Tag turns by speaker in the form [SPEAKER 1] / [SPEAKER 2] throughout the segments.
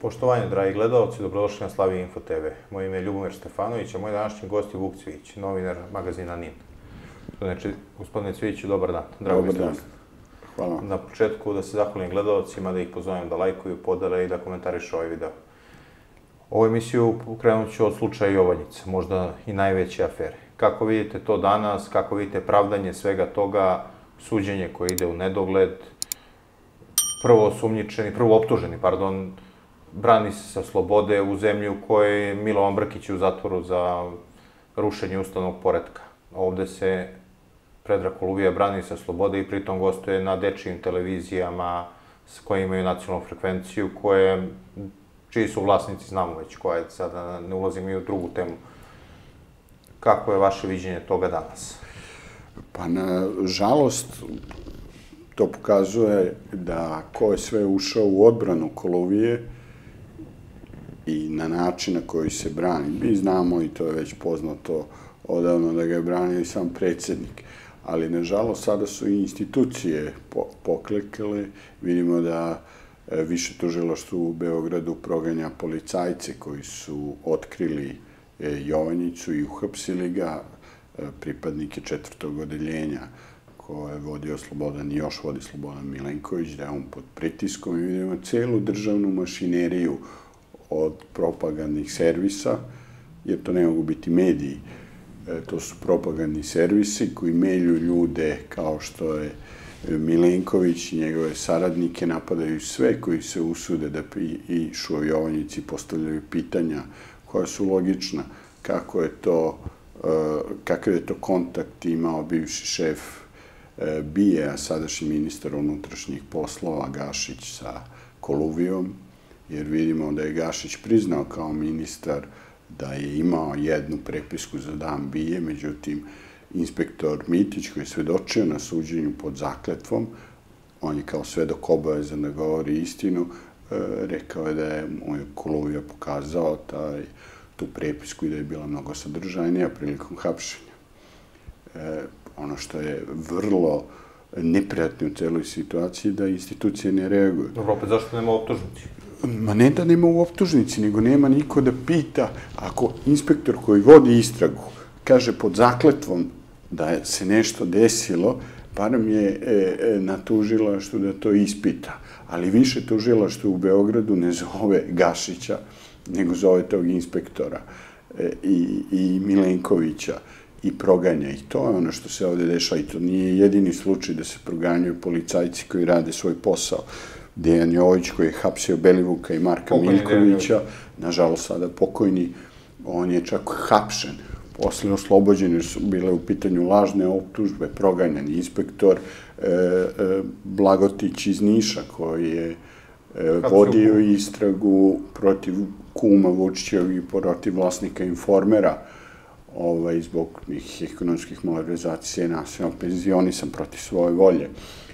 [SPEAKER 1] Poštovanje, dragi gledalci, dobrodošli na Slavija Info TV. Moje ime je Ljubomir Stefanović, a moj današnji gost je Vuk Cvijić, novinar magazina NIN. Znači, gospodine Cvijiću, dobar dan.
[SPEAKER 2] Dobar dan. Hvala.
[SPEAKER 1] Na početku da se zahvalim gledalcima, da ih pozovem da lajkuju, podele i da komentarišu ovaj video. Ovu emisiju krenut ću od slučaja Jovanjice, možda i najveće afere. Kako vidite to danas, kako vidite pravdanje svega toga, suđenje koje ide u nedogled, prvo optuženi, brani se sa slobode u zemlji u kojoj je Milovan Brkić u zatvoru za rušenje ustavnog poretka. Ovde se Predrag Koluvija brani sa slobode i pritom gostuje na dečijim televizijama koje imaju nacionalnu frekvenciju, čiji su vlasnici, znamo već koja je, sada ne ulazim i u drugu temu. Kako je vaše viđenje toga danas?
[SPEAKER 2] Pa, nažalost, to pokazuje da ko je sve ušao u odbranu Koluvije i na način na koji se brani. Mi znamo, i to je već poznato odavno, da ga je branio i sam predsjednik. Ali, nažalost, sada su i institucije poklekale. Vidimo da više tužilaštvo u Beogradu proganja policajce koji su otkrili Jovanjicu i uhapsili ga, pripadnike 4. odeljenja koje je vodio Slobodan i još vodi Slobodan Milenković, da je on pod pritiskom, i vidimo celu državnu mašineriju od propagandnih servisa, jer to ne mogu biti mediji, to su propagandni servisi koji melju ljude kao što je Milenković i njegove saradnike, napadaju sve koji se usude da pišu o Jovanjici, postavljaju pitanja koja su logična, kakav je to kontakt imao bivši šef BIA, sadašnji ministar unutrašnjih poslova Gašić sa Koluvijom, jer vidimo da je Gašić priznao kao ministar da je imao jednu prepisku za dan BIA, međutim, inspektor Mitić, koji je svedočio na suđenju pod zakletvom, on je kao svedok obavezan da govori istinu, rekao je da je mu Koluvija pokazao tu prepisku i da je bila mnogo sadržajnija prilikom hapšenja. Ono što je vrlo neprijatno u celoj situaciji da institucije ne reaguju.
[SPEAKER 1] Dobro, opet zašto nema optužnici?
[SPEAKER 2] Ma ne da nema u optužnici, nego nema niko da pita. Ako inspektor koji vodi istragu kaže pod zakletvom da se nešto desilo, barem je na tužilaštvu da to ispita. Ali više tužilaštvo u Beogradu ne zove Gašića, nego zove tog inspektora i Milenkovića i proganja. I to je ono što se ovde dešava. I to nije jedini slučaj da se proganjaju policajci koji rade svoj posao. Dejan Jović, koji je hapsio Belivuka i Marka Miljkovića, nažalost sada pokojni, on je čak hapšen. Posle oslobođen, jer su bile u pitanju lažne optužbe, proganjan inspektor Blagotić iz Niša, koji je vodio istragu protiv kuma Vučićevog i protiv vlasnika Informera zbog nekih ekonomskih malverzacija i nasilnog penzionisan protiv svoje volje.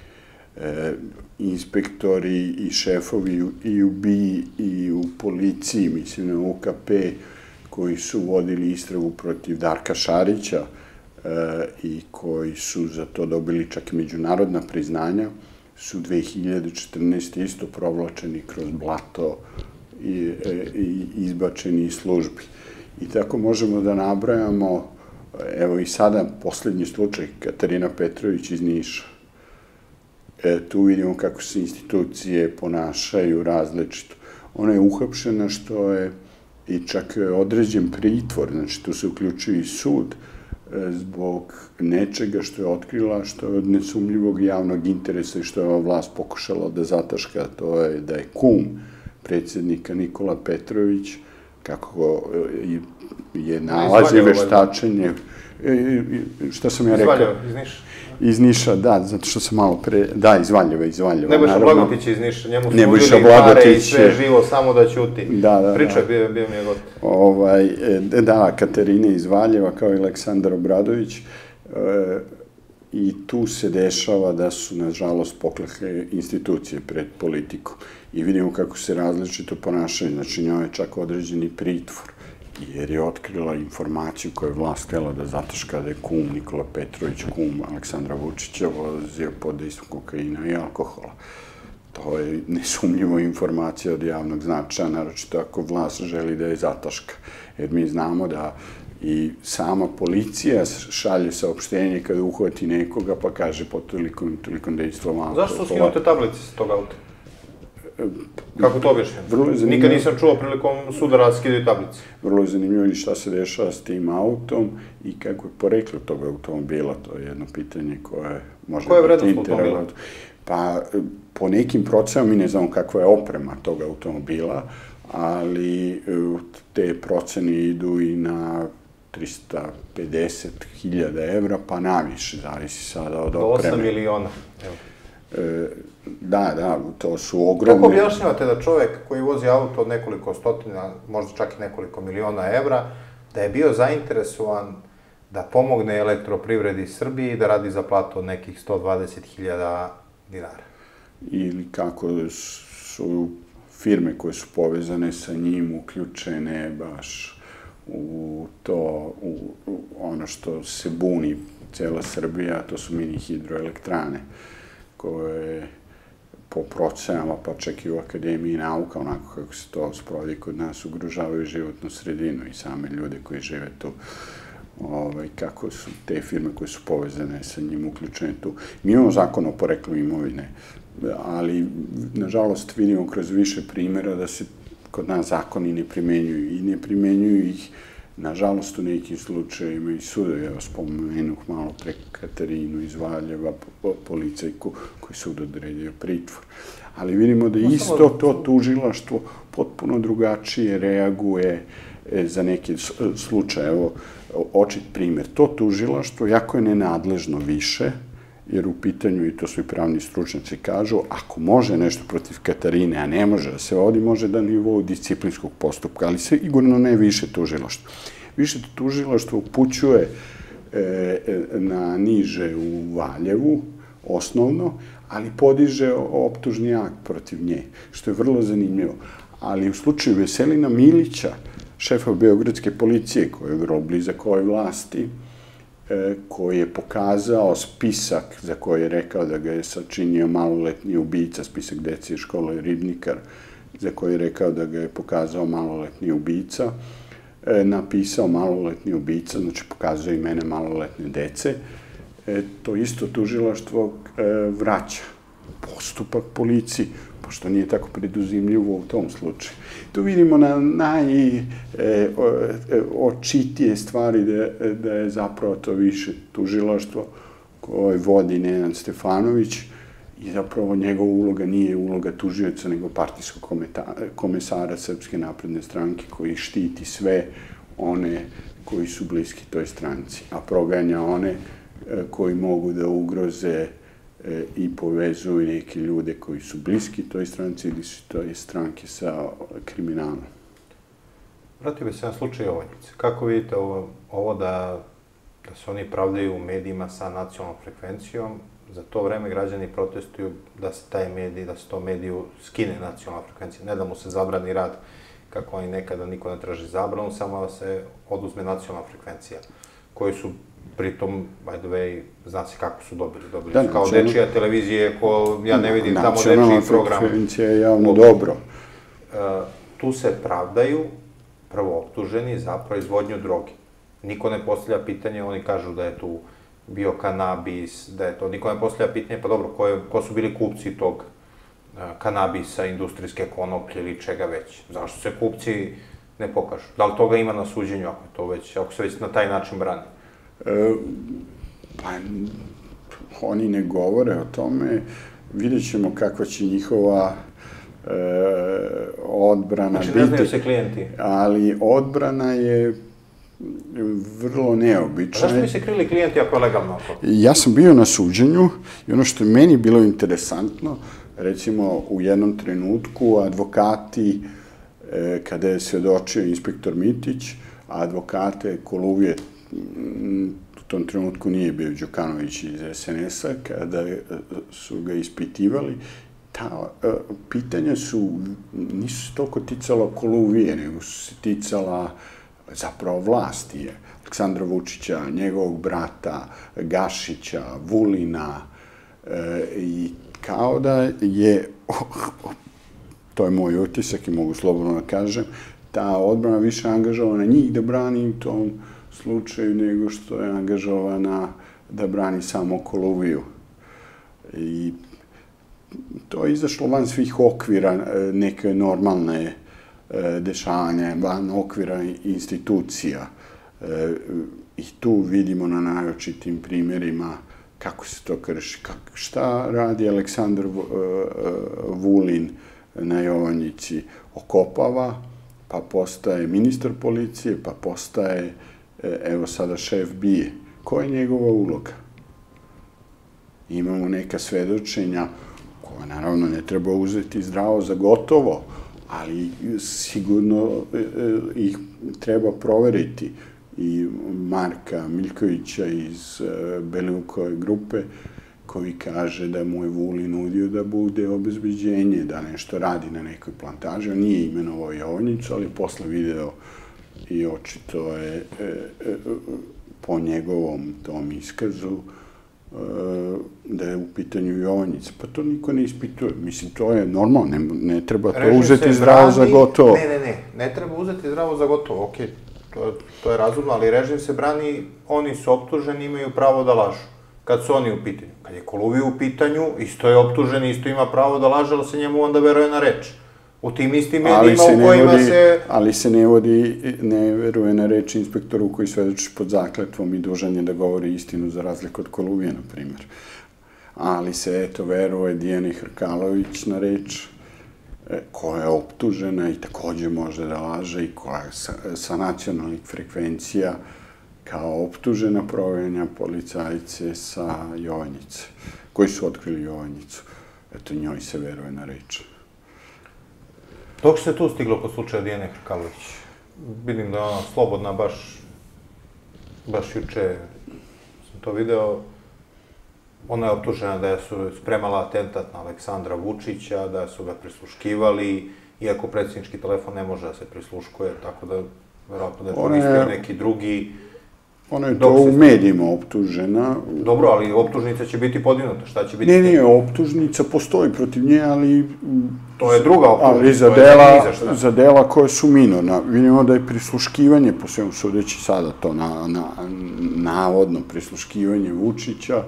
[SPEAKER 2] Inspektori i šefovi i u BIA i u policiji, mislim na UKP, koji su vodili istragu protiv Darka Šarića i koji su za to dobili čak i međunarodna priznanja, su 2014. isto provlačeni kroz blato i izbačeni iz službi. I tako možemo da nabrajamo, evo i sada poslednji slučaj, Katarina Petrović iz Niša. Tu vidimo kako se institucije ponašaju različito. Ona je uhapšena, što je i čak određen pritvor, znači tu se uključuje i sud zbog nečega što je otkrila, što je od nesumnjivog javnog interesa i što je ova vlast pokušala da zataška, to je da je kum predsjednika Nikola Petrović, kako je nalazi veštačenje. Šta sam ja rekao?
[SPEAKER 1] Iz Valjeva, iz Niša.
[SPEAKER 2] Iz Niša, da, zato što sam malo pre... Da, iz Valjeva.
[SPEAKER 1] Nebojša Blagotić iz Niša, njemu su uzeli pare i sve živo, samo da ćuti. Da. Pričaj, bio mi je gotov.
[SPEAKER 2] Da, Katarina iz Valjeva, kao i Aleksandar Obradović. I tu se dešava da su, nažalost, poklekle institucije pred politikom. I vidimo kako se različito ponašaju. Znači, njoj je čak određeni pritvor, jer je otkrila informaciju koju je vlast htela da zataška da je kum Nikola Petrović, kum Aleksandra Vučića, vozio pod dejstvom kokaina i alkohola. To je nesumnjivo informacija od javnog značaja, naročito ako vlast želi da je zataška. Jer mi znamo da i sama policija šalje saopštenje kada uhvati nekoga pa kaže po tolikom dejstvom auto.
[SPEAKER 1] Zašto su skinute tablice sa tog auta? Kako to objašnjeno? Nikad nisam čuo prilikom sudara skidaju tablice.
[SPEAKER 2] Vrlo je zanimljivo i šta se dešava s tim autom i kako je poreklo tog automobila. To je jedno pitanje koje može
[SPEAKER 1] koja je vrednost automobila?
[SPEAKER 2] Pa, po nekim procenama mi ne znamo kakva je oprema tog automobila, ali te procene idu i na 350.000 evra, pa naviše, zavisi sada od opreme.
[SPEAKER 1] Do 8 miliona.
[SPEAKER 2] Da, to su ogromne...
[SPEAKER 1] Kako objašnjavate da čovek koji vozi auto od nekoliko stotina, možda čak i nekoliko miliona evra, da je bio zainteresovan da pomogne Elektroprivredi Srbiji i da radi za platu od nekih 120.000 dinara? Ili
[SPEAKER 2] kako su firme koje su povezane sa njim uključene baš u to, u ono što se buni cela Srbija, to su mini hidroelektrane, koje po procenama, pa čak i u Akademiji nauka, onako kako se to sprovodi kod nas, ugrožavaju životnu sredinu i same ljude koji žive tu. Kako su te firme koje su povezane sa njim uključene tu. Mi imamo zakon o poreklu imovine, ali, nažalost, vidimo kroz više primjera da se kod nas zakoni ne primenjuju i ne primenjuju ih, nažalost, u nekim slučajima i sudovi. Ja spomenuh malo pre Katarinu iz Valjeva, policajku koji sud odredio pritvor. Ali vidimo da isto to tužilaštvo potpuno drugačije reaguje za neke slučaje. Evo, očit primjer. To tužilaštvo jako je nenadležno više, jer u pitanju, i to svi pravni stručnjaci kažu, ako može nešto protiv Katarine, a ne može da se vodi, može da nivou disciplinskog postupka, ali sigurno ne više tužilaštvo. Više tužilaštvo upućuje na niže u Valjevu, osnovno, ali podiže optužni akt protiv nje, što je vrlo zanimljivo. Ali u slučaju Veselina Milića, šefa Beogradske policije, koji je vrlo blizak ovoj vlasti, koji je pokazao spisak za koji je rekao da ga je sačinio maloletni ubica, spisak dece iz škole Ribnikar, za koji je rekao da ga je pokazao maloletni ubica, napisao maloletni ubica, znači pokazao imena maloletne dece, to isto tužilaštvo vraća postupak policiji, pošto nije tako preduzimljivo u tom slučaju. Tu vidimo na najočitije stvari da je zapravo to više tužilaštvo koje vodi Nenad Stefanović i zapravo njegova uloga nije uloga tužioca, nego partijskog komesara Srpske napredne stranke koji štiti sve one koji su bliski toj stranci, a proganja one koji mogu da ugroze i povezuju neke ljude koji su bliski toj stranci ili su toj stranke sa kriminalom.
[SPEAKER 1] Vratio bi se na slučaj Jovanjice. Kako vidite ovo da se oni pravdaju u medijima sa nacionalnom frekvencijom? Za to vreme građani protestuju da se to mediju skine nacionalna frekvencija. Ne da mu se zabrani rad, kako oni nekada niko ne traži zabranu, samo da se oduzme nacionalna frekvencija, koju su pritom, by the way, zna se kako su dobili. Dobili su kao dečija televizije, ja ne vidim tamo dečiji program.
[SPEAKER 2] Nacionalna frekvencija je javno dobro.
[SPEAKER 1] Tu se pravdaju prvo optuženi za proizvodnju droge. Niko ne postavlja pitanje, oni kažu da je tu bio kanabis, da je to, niko ne postavlja pitanje, pa dobro, ko su bili kupci tog kanabisa, industrijske konoplje ili čega već? Zašto se kupci ne pokažu? Da li toga ima na suđenju, ako se već na taj način brani?
[SPEAKER 2] Pa, oni ne govore o tome, vidjet ćemo kakva će njihova odbrana biti.
[SPEAKER 1] Znači, ne znaju se klijenti?
[SPEAKER 2] Ali odbrana je vrlo neobična.
[SPEAKER 1] A zašto bi se krili klijenti ako je legalno?
[SPEAKER 2] Ja sam bio na suđenju i ono što je meni bilo interesantno, recimo u jednom trenutku advokati, kada je svedočio inspektor Mitić, advokate Koluvije, u tom trenutku nije bio Đukanović iz SNS-a, kada su ga ispitivali, ta pitanja nisu toliko ticala Koluvije, nego su se ticala zapravo vlasti Aleksandra Vučića, njegovog brata, Gašića, Vulina i kao da je, to je moj utisak i mogu slobodno da kažem, ta odbrana više angažovana njih da brani u tom slučaju nego što je angažovana da brani samo Koluviju. I to je izašlo van svih okvira neke normalne dešavanja, van okvira institucija. I tu vidimo na najočitim primjerima kako se to krši. Šta radi Aleksandar Vulin na Jovanjici? Okopava, pa postaje ministar policije, pa postaje, evo sada, šef BIA. Koja je njegova uloga? Imamo neka svedočenja koja naravno ne treba uzeti zdravo za gotovo, ali sigurno ih treba proveriti. I Marka Miljkovića iz Belivukove grupe, koji kaže da mu je Vulin nudio da bude obezbeđenje, da nešto radi na nekoj plantaži. On nije imenovao Jovanjicu, ali posle video i očito je po njegovom tom iskazu da je u pitanju Jovanjica. Pa to niko ne ispituje. Mislim, to je normalno, ne treba to uzeti zdravo za gotovo.
[SPEAKER 1] Ne treba uzeti zdravo za gotovo, okej. To je razumno, ali režim se brani, oni su optuženi, imaju pravo da lažu. Kad su oni u pitanju. Kad je Koluvija u pitanju, isto je optužen, isto ima pravo da laže, ali se njemu onda veruje na reč. U tim istim medijima u kojima se...
[SPEAKER 2] Ali se ne veruje na reč inspektoru koji svedoči pod zakletvom i dužan je da govori istinu za razliku od Koluvije, na primjer. Ali se, eto, veruje Dijani Hrkalović na reč, koja je optužena i takođe može da laže i koja je sa nacionalnih frekvencija kao optužena progonja policajce sa Jovanjice, koji su otkrili Jovanjicu. Eto, njoj se veruje na reč.
[SPEAKER 1] Dok se tu stiglo kod slučaja Dijane Hrkalović? Vidim da je ona slobodna, baš juče sam to video. Ona je optužena da su spremala atentat na Aleksandra Vučića, da su ga prisluškivali, iako predsjednički telefon ne može da se prisluškuje, tako da verovatno da je koristio neki drugi...
[SPEAKER 2] Ona je to u medijima optužena.
[SPEAKER 1] Dobro, ali optužnica će biti podignuta, šta će biti?
[SPEAKER 2] Ne, optužnica postoji protiv nje, ali...
[SPEAKER 1] To je druga optužnica,
[SPEAKER 2] ali za dela koje su minorna. Vidimo da je prisluškivanje, po svemu sudeći sada to navodno prisluškivanje Vučića,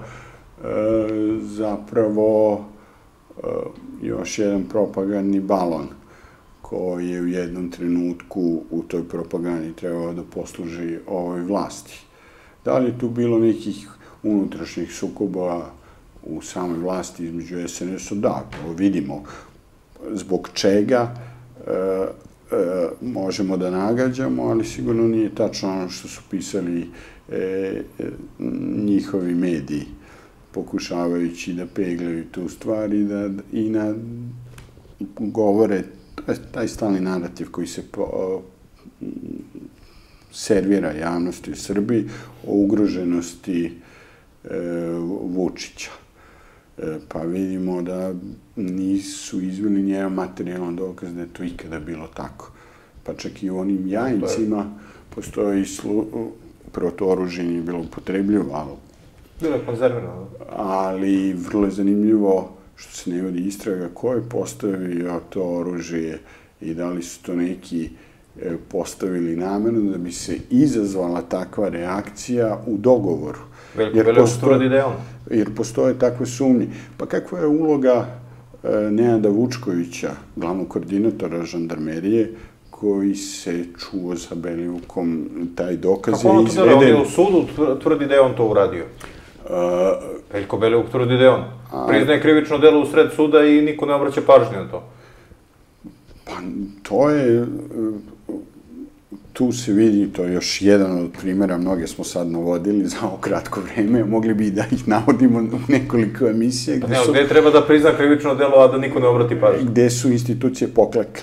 [SPEAKER 2] zapravo još jedan propagandni balon koji je u jednom trenutku u toj propagandi trebao da posluži ovoj vlasti. Da li je tu bilo nekih unutrašnjih sukoba u samoj vlasti između SNS-a? Da, to vidimo. Zbog čega možemo da nagađamo, ali sigurno nije tačno ono što su pisali njihovi mediji, pokušavajući da peglaju tu stvar i govore taj stalni narativ koji se servira javnosti u Srbiji o ugroženosti Vučića. Pa vidimo da nisu izveli nijedan materijalan dokaz da je to ikada bilo tako. Pa čak i u onim Jajincima postoji prvo to oružje nije bilo upotrebljivo,
[SPEAKER 1] bilo je konzervirano.
[SPEAKER 2] Ali vrlo je zanimljivo što se ne vodi istraga ko je postavio to oružje i da li su to neki postavili namerno da bi se izazvala takva reakcija u dogovoru.
[SPEAKER 1] Veliko tvrdi da je on.
[SPEAKER 2] Jer postoje takve sumnje. Pa kakva je uloga Nenada Vučkovića, glavnog koordinatora žandarmerije, koji se čuo za Belivukom, taj dokaz je izveden.
[SPEAKER 1] Kako on to delo? On je u sudu tvrdi da je on to uradio. Veljko Belivuk tvrdi da je on. Priznaje krivično delo u sred suda i niko ne obraća pažnju na to.
[SPEAKER 2] Pa to je... Tu se vidi, to je još jedan od primjera, mnoge smo sad navodili za ovo kratko vreme, mogli bi da ih navodimo u nekoliko emisija.
[SPEAKER 1] Gde treba da prizna krivično delo, a da niko ne obrati pažnju?
[SPEAKER 2] Gde su institucije poklekle.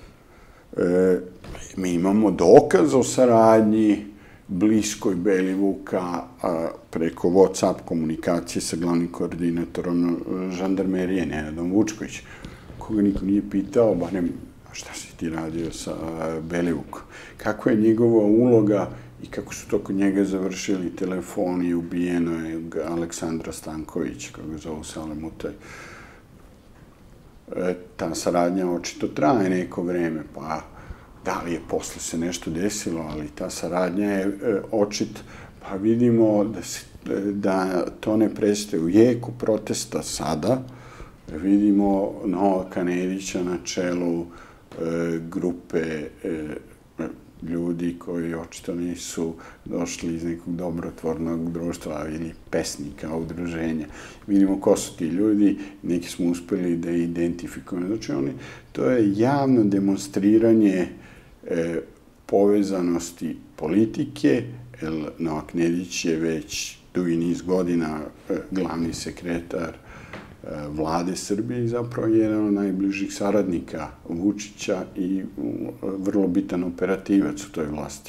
[SPEAKER 2] Mi imamo dokaz o saradnji bliskoj Belivuka preko WhatsApp komunikacije sa glavnim koordinatorom žandarmerije Nenadom Vučković, koga niko nije pitao, barem šta si ti radio sa Belivukom. Kakva je njegova uloga i kako su to kod njega završili telefoni, ubijeno je Aleksandra Stankovića, kako ga zovu Salemutaj. ta saradnja očito traje neko vreme, pa da li je posle se nešto desilo, ali ta saradnja je očit, pa vidimo da to ne prestaje u jeku protesta sada, vidimo Novaka Nedića na čelu grupe ljudi koji očito nisu došli iz nekog dobrotvornog društva ili pesnika, udruženja. Vidimo ko su ti ljudi, neki smo uspeli da identifikujemo. Znači, to je javno demonstriranje povezanosti politike, jer Novak Nedić je već dugi niz godina glavni sekretar vlade Srbije i zapravo jedan od najbližih saradnika Vučića i vrlo bitan operativac u toj vlasti.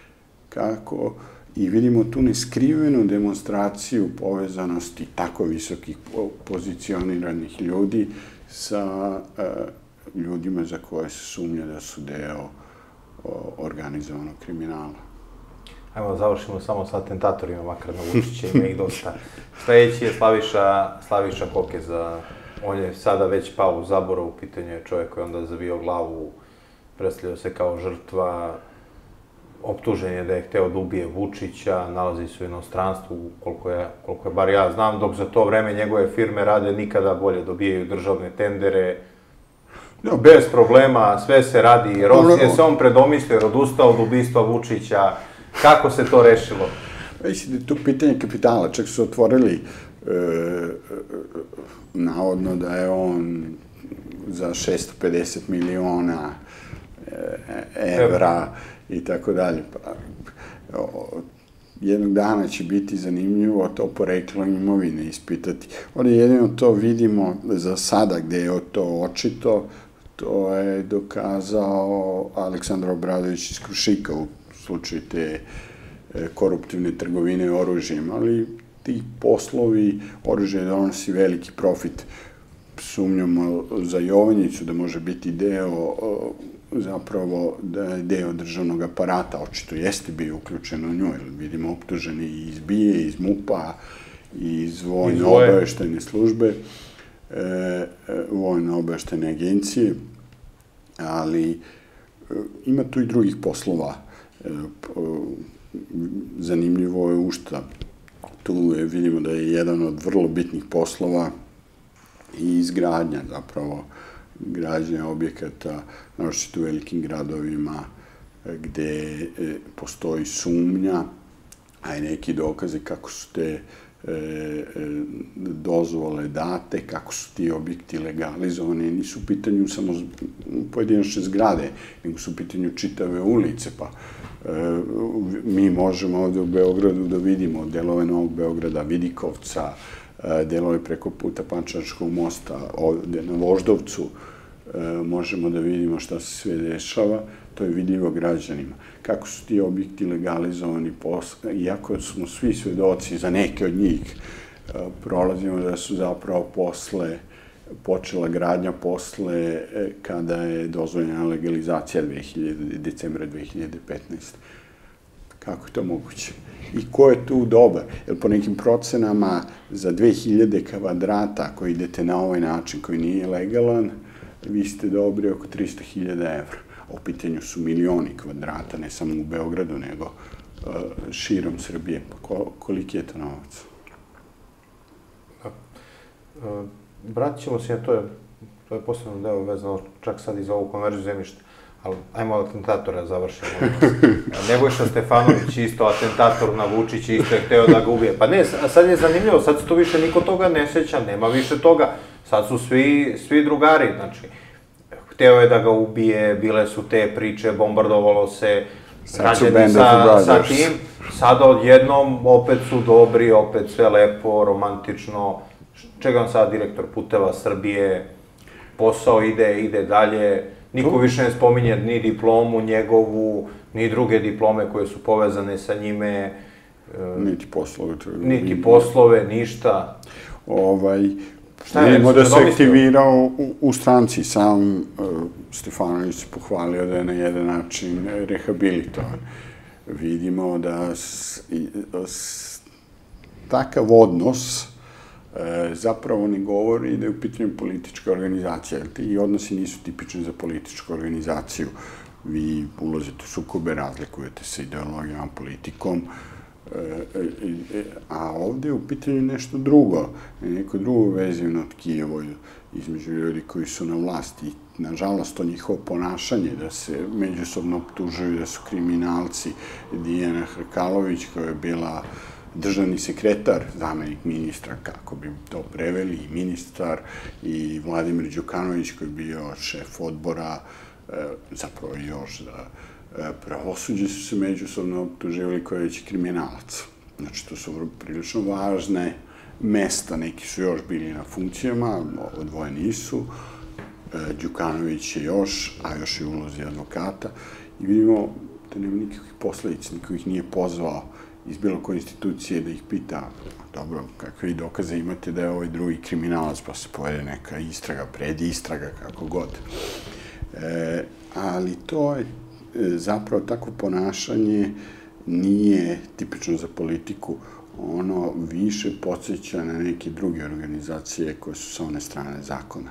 [SPEAKER 2] I vidimo tu neskrivenu demonstraciju povezanosti tako visokih pozicioniranih ljudi sa ljudima za koje se sumnja da su deo organizovanog kriminala.
[SPEAKER 1] Ajmo da završimo samo sa atentatorima, makar na Vučića, ima ih dosta. Sledeći je Slaviša Kokeza. On je sada već pao u zaborav, u pitanju je čovjek koji je onda zavio glavu, predstavljao se kao žrtva, optužen je da je hteo da ubije Vučića, nalazi se u inostranstvu, koliko je bar ja znam, dok za to vreme njegove firme rade nikada bolje, dobijaju državne tendere, bez problema, sve se radi, jer se on predomislio, jer odustao od ubistva Vučića. Kako se to rešilo?
[SPEAKER 2] Mislim da je tu pitanje kapitala. Čak su otvorili navodno da je on za 650 miliona evra i tako dalje. Jednog dana će biti zanimljivo to poreklo imovine ispitati. Ovdje jedino to vidimo za sada gde je to očito, to je dokazao Aleksandar Obradović iz Krušika u slučaju te koruptivne trgovine oružjem, ali ti poslovi, oružje donosi veliki profit. Sumnjamo za Jovanjicu da može biti deo, zapravo da je deo državnog aparata, očito jeste bio uključen u nju, jer vidimo optuženi iz BIA, iz MUP-a, iz vojno-obaveštene službe, vojno-obaveštene agencije, ali ima tu i drugih poslova. Zanimljivo je u šta. Tu vidimo da je jedan od vrlo bitnih poslova i izgradnja, zapravo, građenja objekata, naročito u velikim gradovima gde postoji sumnja, a i neki dokaze kako su te dozvole date, kako su ti objekti legalizovani. Nisu u pitanju samo pojedinačne zgrade, nego su u pitanju čitave ulice, pa mi možemo ovde u Beogradu da vidimo delove Novog Beograda, Vidikovca, delove preko puta Pančevačkog mosta, ovde na Voždovcu, možemo da vidimo šta se sve dešava, to je vidljivo građanima. Kako su ti objekti legalizovani, iako smo svi svedoci za neke od njih, prolazimo da su zapravo počela gradnja posle kada je dozvoljena legalizacija decembra 2015. Kako je to moguće? I ko je tu dobar? Jer po nekim procenama za 2000 kvadrata koji idete na ovaj način, koji nije legalan, vi ste dobri oko 300.000 evra. U pitanju su milioni kvadrata, ne samo u Beogradu, nego širom Srbije. Koliki je to novac?
[SPEAKER 1] Vratit ćemo se, to je posebno deo vezano čak sad i za ovu konverziju zemljišta, ali ajmo atentatora završimo. Nebojša Stefanović, isto atentator na Vučića, isto je hteo da ga ubije. Pa ne, sad je zanimljivo, sad se to više niko toga ne seća, nema više toga. Sad su svi drugari, znači, hteo je da ga ubije, bile su te priče, bombardovalo se građani sa tim. Sada odjednom opet su dobri, opet sve lepo, romantično. Čega vam sada direktor Puteva Srbije, posao ide dalje, niko više ne spominje ni diplomu njegovu, ni druge diplome koje su povezane sa njime. Niti poslove, ništa.
[SPEAKER 2] Vidimo da se aktivirao u stranci. Sam Stefanović se pohvalio da je na jedan način rehabilitovan. Vidimo da takav odnos zapravo ne govori da je u pitanju politička organizacija, jer ti odnosi nisu tipični za političku organizaciju. Vi ulazite u sukobe, razlikujete se ideologijama, politikom, a ovde je u pitanju nešto drugo, neko drugo vezivno tkivo između ljudi koji su na vlasti. Nažalost, to njihovo ponašanje, da se međusobno optužuju da su kriminalci. Dijana Hrkalović, koja je bila državni sekretar, zamenik ministra, kako bi to preveli, i ministar, i Vladimir Đukanović, koji je bio šef odbora, zapravo još za pravosuđe, su se međusobno optuživali koji je već kriminalac. Znači, to su prilično važne mesta, neki su još bili na funkcijama, dvoje nisu, Đukanović je još, a još je u ulozi advokata, i vidimo da nema nikakvih posledica, niko ih nije pozvao iz bilo koje institucije da ih pita, dobro, kakve dokaze imate da je ovaj drugi kriminalac, pa se povede neka istraga, predistraga, kako god. Ali to je zapravo takvo ponašanje nije tipično za politiku, ono više podsjeća na neke druge organizacije koje su sa one strane zakona.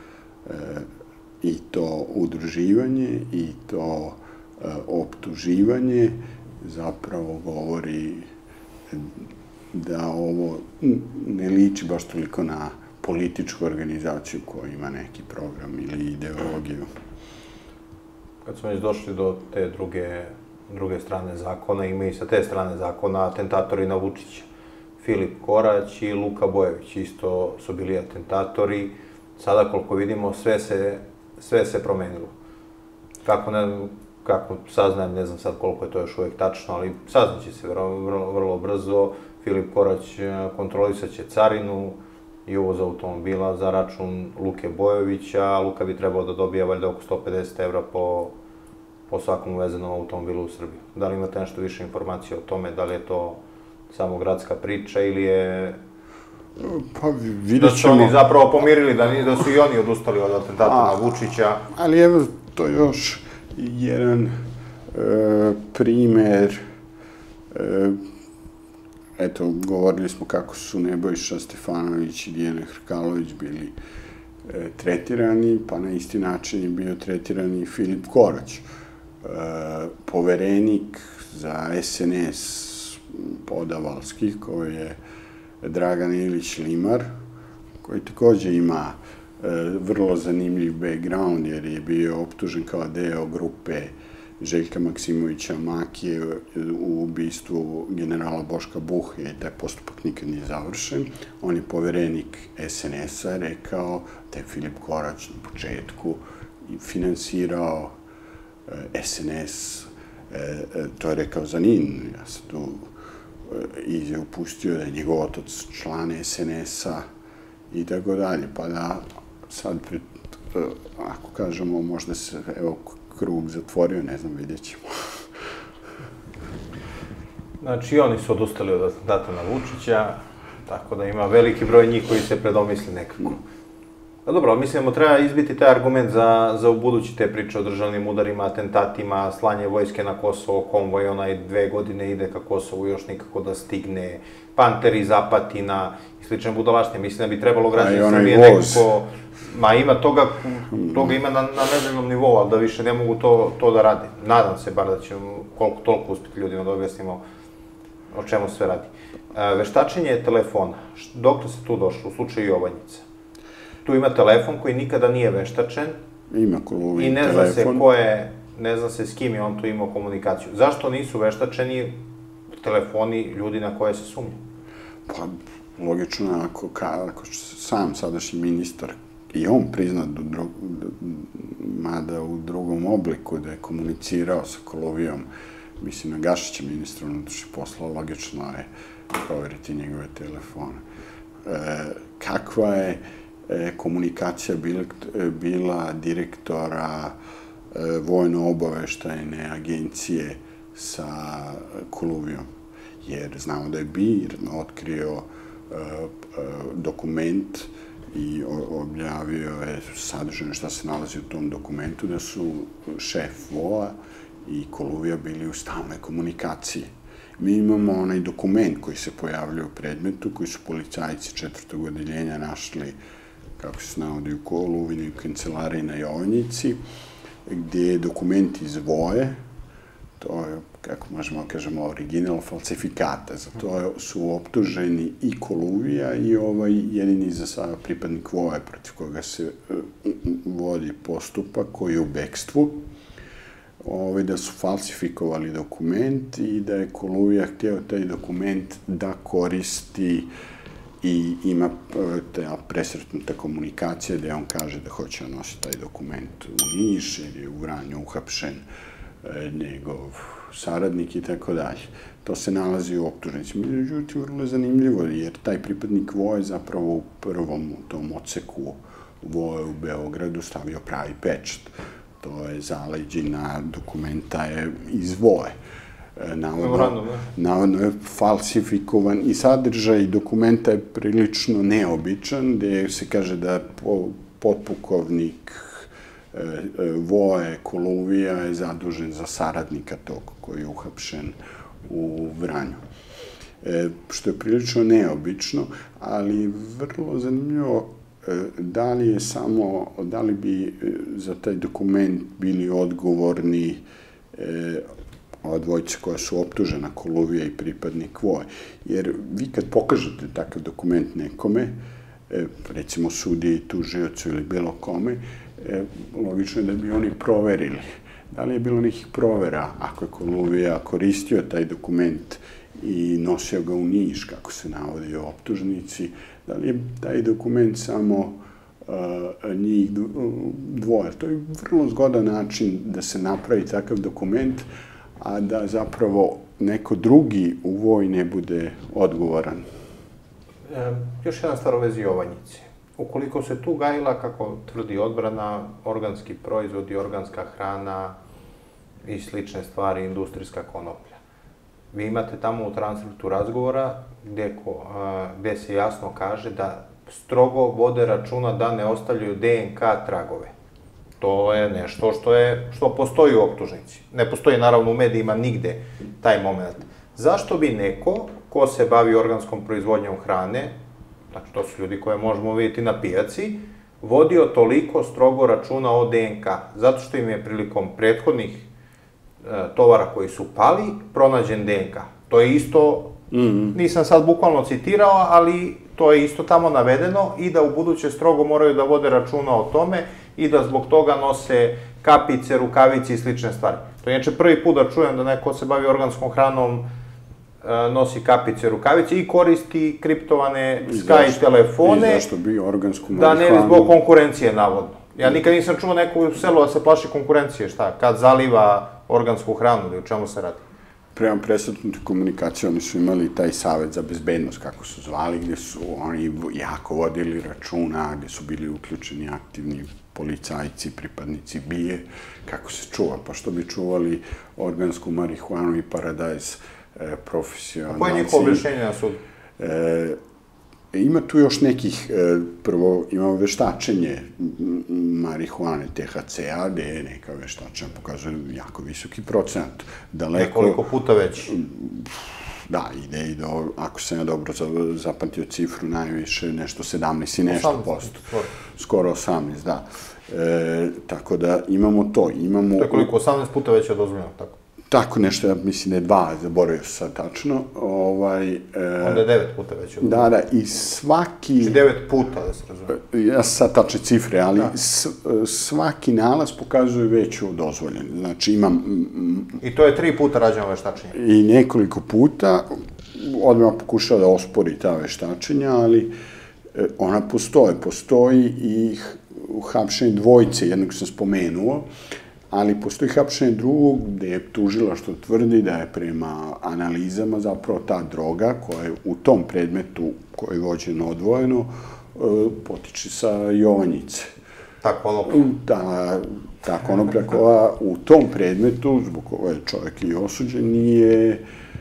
[SPEAKER 2] I to udruživanje i to optuživanje zapravo govori da ovo ne liči baš toliko na političku organizaciju koja ima neki program ili ideologiju.
[SPEAKER 1] Kad smo već došli do te druge strane zakona, ima i sa te strane zakona atentatori na Vučića. Filip Korać i Luka Bojević isto su bili atentatori. Sada, koliko vidimo, sve se promenilo. Kako saznajem, ne znam sad koliko je to još uvek tačno, ali saznaće se vrlo brzo. Filip Korać kontrolisat će carinu i uvoz automobila za račun Luke Bojovića. Luka bi trebao da dobija valjda oko 150 € po svakom uvezenom automobilu u Srbiju. Da li imate nešto više informacije o tome, da li je to samo gradska priča ili je...
[SPEAKER 2] Pa vidjet ćemo...
[SPEAKER 1] Da su oni zapravo pomirili, da su i oni odustali od atentata na Vučića.
[SPEAKER 2] Ali evo, to je još jedan primer. Eto, govorili smo kako su Nebojša Stefanović i Dijana Hrkalović bili tretirani, pa na isti način je bio tretiran i Filip Korać. Poverenik za SNS Podavalski, koji je Dragan Ilić Limar, koji takođe ima vrlo zanimljiv background, jer je bio optužen kao deo grupe Željka Maksimovića Makije u ubistvu generala Boška Buhe, i taj postupak nikad nije završen. On je poverenik SNS-a rekao da je Filip Korać na početku finansirao SNS, to je rekao za NIN, ja sam tu izjavu pustio da je njegov otac član SNS-a i tako dalje, pa da sad, ako kažemo, možda se, evo, krug zatvorio, ne znam, vidjet ćemo.
[SPEAKER 1] Znači, oni su odustali od atentata na Vučića, tako da ima veliki broj njih koji se predomisli nekako. A dobro, mislim da treba izbiti taj argument za ubudući te priče o državnim udarima, atentatima, slanje vojske na Kosovo, konvoj, onaj 2 godine ide ka Kosovu, još nikako da stigne, Panter iz Apatina i slične budalaštine. Mislim da bi trebalo građani Srbije nekako... Ma ima toga ima na nedeljnom nivou, ali da više ne mogu to da rade. Nadam se bar da ćemo koliko toliko uspiti ljudima da objasnimo o čemu sve radi. Veštačenje telefona, dokle se tu došlo u slučaju Jovanjica? Tu ima telefon koji nikada nije veštačen.
[SPEAKER 2] Ima Koluvin
[SPEAKER 1] telefon. I ne zna se
[SPEAKER 2] ko
[SPEAKER 1] je, ne zna se s kim je on tu imao komunikaciju. Zašto nisu veštačeni telefoni ljudi na koje se sumnja?
[SPEAKER 2] Pa, logično, ako sam sadašnji ministar i on prizna, mada u drugom obliku, da je komunicirao sa Koluvijom, mislim, na Gašića, ministra unutrašnjih poslova, logično je proveriti njegove telefone. Kakva je komunikacija bila direktora vojno-obaveštajne agencije sa Koluvijom? Jer znamo da je BIRN otkrio dokument i objavio je sadržajno šta se nalazi u tom dokumentu, da su šef VOA i Koluvija bili u stalnoj komunikaciji. Mi imamo onaj dokument koji se pojavljaju u predmetu, koji su policajci 4. odeljenja našli, kako se navodi, u Koluvini, u kancelariji na Jovanjici, gdje je dokument iz Voje, to je, kako možemo kažemo, original falsifikata. Za to su optuženi i Koluvija i ovaj jedini za sada pripadnik Voje, protiv koga se vodi postupak, koji je u bekstvu, da su falsifikovali dokument i da je Koluvija htio taj dokument da koristi i ima ta presretnuta komunikacija gde on kaže da hoće nositi taj dokument u Niš, jer je u Vranju uhapšen njegov saradnik i tako dalje. To se nalazi u optužnici. Međutim, vrlo je zanimljivo, jer taj pripadnik Voje zapravo u prvom tom odseku Voje u Beogradu stavio pravi pečat. To je zaleđina dokumenta je iz Voje. Navodno je falsifikovan i sadržaj dokumenta je prilično neobičan, gde se kaže da potpukovnik Voje Koluvija je zadužen za saradnika tog koji je uhapšen u Vranju. Što je prilično neobično, ali vrlo zanimljivo da li bi za taj dokument bili odgovorni ova dvojica koja su optužena, Koluvija i pripadnik Voje. Jer vi kad pokažete takav dokument nekome, recimo sudiji, tužiocu ili bilo kome, logično je da bi oni proverili. Da li je bilo nekih provera ako je Koluvija koristio taj dokument i nosio ga u Niš, kako se navodi u optužnici, da li je taj dokument samo njih dvoje. To je vrlo zgodan način da se napravi takav dokument, a da zapravo neko drugi u Voji ne bude odgovoran.
[SPEAKER 1] Još jedna stvar u vezi Jovanjice. Ukoliko se tu gajila, kako tvrdi odbrana, organski proizvodi, organska hrana i slične stvari, industrijska konoplja. Vi imate tamo u transkriptu razgovora gde se jasno kaže da strogo vode računa da ne ostavljaju DNK tragove. To je nešto što postoji u optužnici. Ne postoji naravno u medijima nigde taj moment. Zašto bi neko ko se bavi organskom proizvodnjom hrane, znači to su ljudi koje možemo vidjeti na pijaci, vodio toliko strogo računa o DNK? Zato što im je prilikom prethodnih tovara koji su pali pronađen DNK. To je isto, nisam sad bukvalno citirao, ali to je isto tamo navedeno i da u buduće strogo moraju da vode računa o tome i da zbog toga nose kapice, rukavice i slične stvari. To je inače prvi put da čujem da neko se bavi organskom hranom nosi kapice, rukavice i koristi kriptovane Sky telefone.
[SPEAKER 2] I zašto bi organsku marihuanu?
[SPEAKER 1] Da ne bi zbog konkurencije, navodno. Ja nikad nisam čuo neko u selu da se plaši konkurencije, šta, kad zaliva organsku hranu ili u čemu se radi.
[SPEAKER 2] Prema presretnutoj komunikaciji oni su imali taj Savet za bezbednost, kako su zvali, gde su oni jako vodili računa, gde su bili uključeni aktivni policajci, pripadnici BIA, kako se čuva, pa što bi čuvali organsku marihuanu i paradajz profesionalci.
[SPEAKER 1] Koje je njihovo objašnjenje na sudu?
[SPEAKER 2] Ima tu još nekih, prvo imamo veštačenje marihuane THC-a, gde je neka veštačenja pokazuje jako visoki procenat.
[SPEAKER 1] Nekoliko puta već.
[SPEAKER 2] Da, ide i do, ako sam ja dobro zapamtio cifru, najviše nešto 17 i nešto posto. Skoro 18, da. Tako da imamo to.
[SPEAKER 1] To je koliko, 18 puta već je dozvoljeno, tako?
[SPEAKER 2] Tako nešto, ja mislim da je 2, zaboravio sam sad tačno.
[SPEAKER 1] Onda je 9 puta već.
[SPEAKER 2] Da, i svaki...
[SPEAKER 1] 9 puta, da se razume.
[SPEAKER 2] Ja sad tačne cifre, ali svaki nalaz pokazuje veću dozvoljenu. Znači imam...
[SPEAKER 1] I to je 3 puta rađeno veštačenje?
[SPEAKER 2] I nekoliko puta. Odmah pokušao da ospori ta veštačenja, ali ona postoje. Postoji i hapšenje dvojice, jednog sam spomenuo, ali postoji hapšenje drugog gde je tužilaštvo tvrdi da je prema analizama zapravo ta droga koja je u tom predmetu koji je vođeno odvojeno potiče sa Jovanjice.
[SPEAKER 1] Ta konoplja?
[SPEAKER 2] Ta konoplja koja u tom predmetu, zbog koje je čovjek i osuđen, nije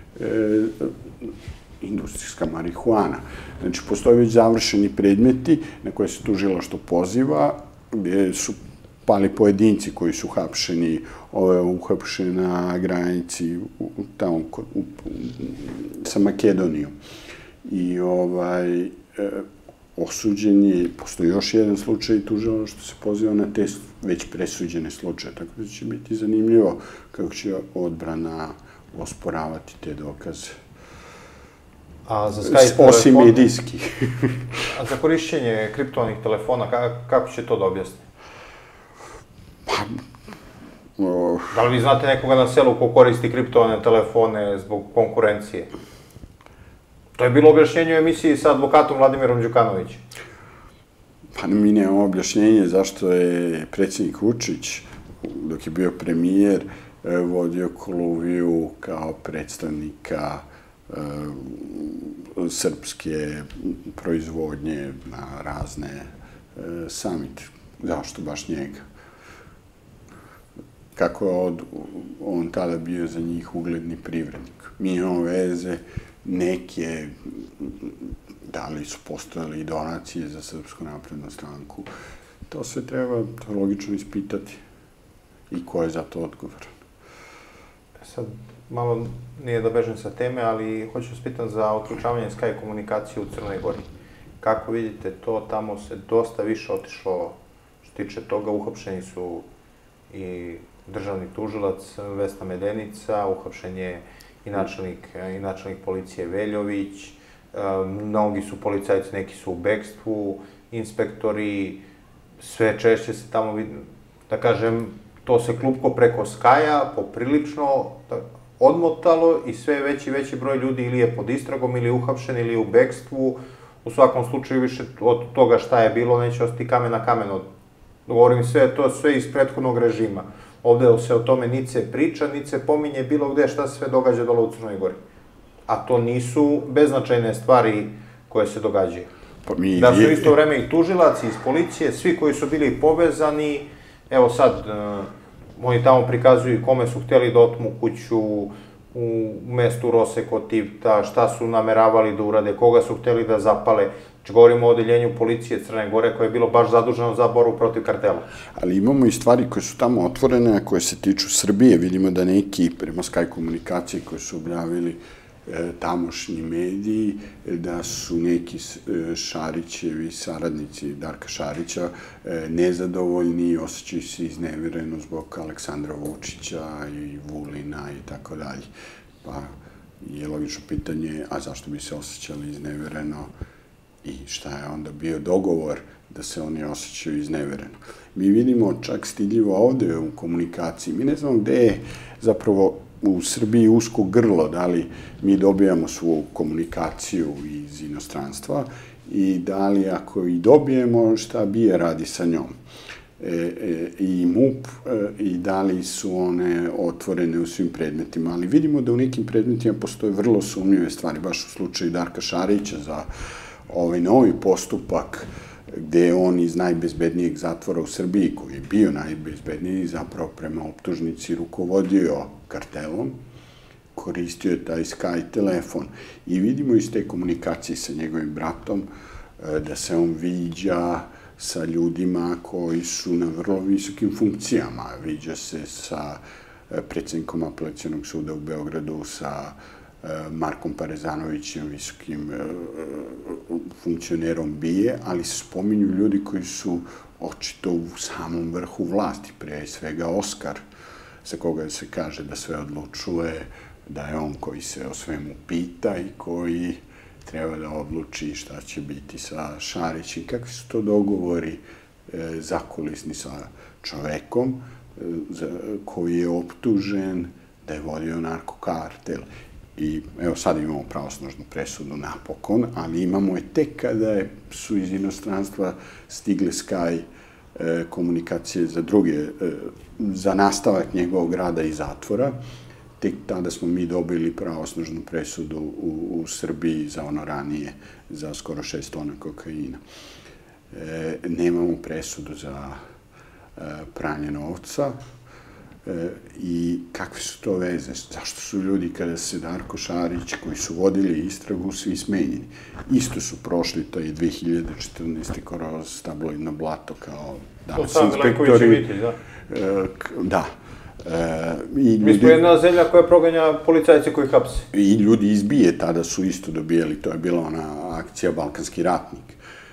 [SPEAKER 2] industrijska marihuana. Znači, postoje već završeni predmeti na koje se tužilaštvo poziva, gdje su pali pojedinci koji su hapšeni uhapšen na granici tamo sa Makedonijom. I osuđen je, postoji još jedan slučaj tužilaštvo što se poziva na te već presuđene slučaje, tako da će biti zanimljivo kako će odbrana osporavati te dokaze. Osim medijski.
[SPEAKER 1] A za korišćenje kriptovanih telefona, kako će to da objasni? Da li vi znate nekoga na selu ko koristi kriptovane telefone zbog konkurencije? To je bilo objašnjenje u emisiji sa advokatom Vladimirom Đukanovićem.
[SPEAKER 2] Pa mi nemamo objašnjenje zašto je predsjednik Vučić, dok je bio premijer, vodio Koluviju kao predstavnika srpske proizvodnje na razne samite. Zašto baš njega? Kako je on tada bio za njih ugledni privrednik. Mi imamo veze, neke, da li su postojali i donacije za Srpsku naprednu stranku. To sve treba logično ispitati. I ko je za to odgovoran.
[SPEAKER 1] Sad, malo nije da bežem sa teme, ali hoću vas pitam za otključavanje Sky komunikacije u Crnoj Gori. Kako vidite to, tamo se dosta više otišlo što tiče toga, uhapšeni su i državni tužilac Vesna Medenica, uhapšen je i načelnik policije Veljović, mnogi su policajci, neki su u bekstvu, inspektori, sve češće se tamo vidi, da kažem, to se klupko preko Sky-a poprilično odmotalo i sve veći i veći broj ljudi ili je pod istragom, ili je uhapšen, ili je u bekstvu. U svakom slučaju više od toga šta je bilo, neće ostati kamen na kamen. Govorim sve, to sve iz prethodnog režima. Ovde se o tome niti se priča, niti se pominje bilo gde šta se sve događa dole u Crnoj Gori. A to nisu beznačajne stvari koje se događaju. Da su isto vreme i tužilaci iz policije, svi koji su bili povezani, evo sad, oni tamo prikazuju kome su hteli da otmu kuću u mestu Rose kod Tivta, šta su nameravali da urade, koga su hteli da zapale. Znači, govorimo o odeljenju policije Crne Gore koje je bilo baš zaduženo za borbu protiv kartela.
[SPEAKER 2] Ali imamo i stvari koje su tamo otvorene, a koje se tiču Srbije. Vidimo da neki, prema Sky komunikaciji koje su objavili tamošnji mediji, da su neki Šarićevi saradnici Darka Šarića nezadovoljni i osjećaju se iznevereno zbog Aleksandra Vučića i Vulina i tako dalje. Pa je logično pitanje, a zašto bi se osjećali iznevereno i šta je onda bio dogovor da se oni osjećaju iznevereno. Mi vidimo čak stidljivo ovde u komunikaciji. Mi ne znamo gde je zapravo u Srbiji usko grlo, da li mi dobijamo svu komunikaciju iz inostranstva i da li ako i dobijemo, šta BIA radi sa njom. I MUP i da li su one otvorene u svim predmetima. Ali vidimo da u nekim predmetima postoje vrlo sumnjive stvari, baš u slučaju Darka Šarića za ovaj novi postupak gde je on iz najbezbednijeg zatvora u Srbiji, koji je bio najbezbedniji, zapravo prema optužnici rukovodio kartelom, koristio je taj Sky telefon. I vidimo iz te komunikacije sa njegovim bratom da se on viđa sa ljudima koji su na vrlo visokim funkcijama. Viđa se sa predsjednikom Apelacionog suda u Beogradu, sa Markom Parezanovićem, visokim funkcionerom BIA, ali se spominju ljudi koji su očito u samom vrhu vlasti, prije svega Oskar, za koga se kaže da sve odlučuje, da je on koji se o svemu pita i koji treba da odluči šta će biti sa Šarićem. Kakvi su to dogovori zakulisni sa čovekom koji je optužen da je vodio narkokartel. I evo sad imamo pravosnažnu presudu napokon, ali imamo je tek kada su iz inostranstva stigle Sky komunikacije za nastavak njegovog rada iz zatvora. Tek tada smo mi dobili pravosnažnu presudu u Srbiji za ono ranije, za skoro 6 tona kokaina. Nemamo presudu za pranje novca. I kakve su to veze? Zašto su ljudi kada se Darko Šarić, koji su vodili istragu, svi smenjeni? Isto su prošli to i 2014. kroz tabloidno blato kao danas inspektori.
[SPEAKER 1] To sam Milenković i Vitelj, da?
[SPEAKER 2] Da.
[SPEAKER 1] Mi smo jedna zemlja koja proganja policajce koji hapse.
[SPEAKER 2] I ljudi izbije, tada su isto dobijali, to je bila ona akcija Balkanski ratnik.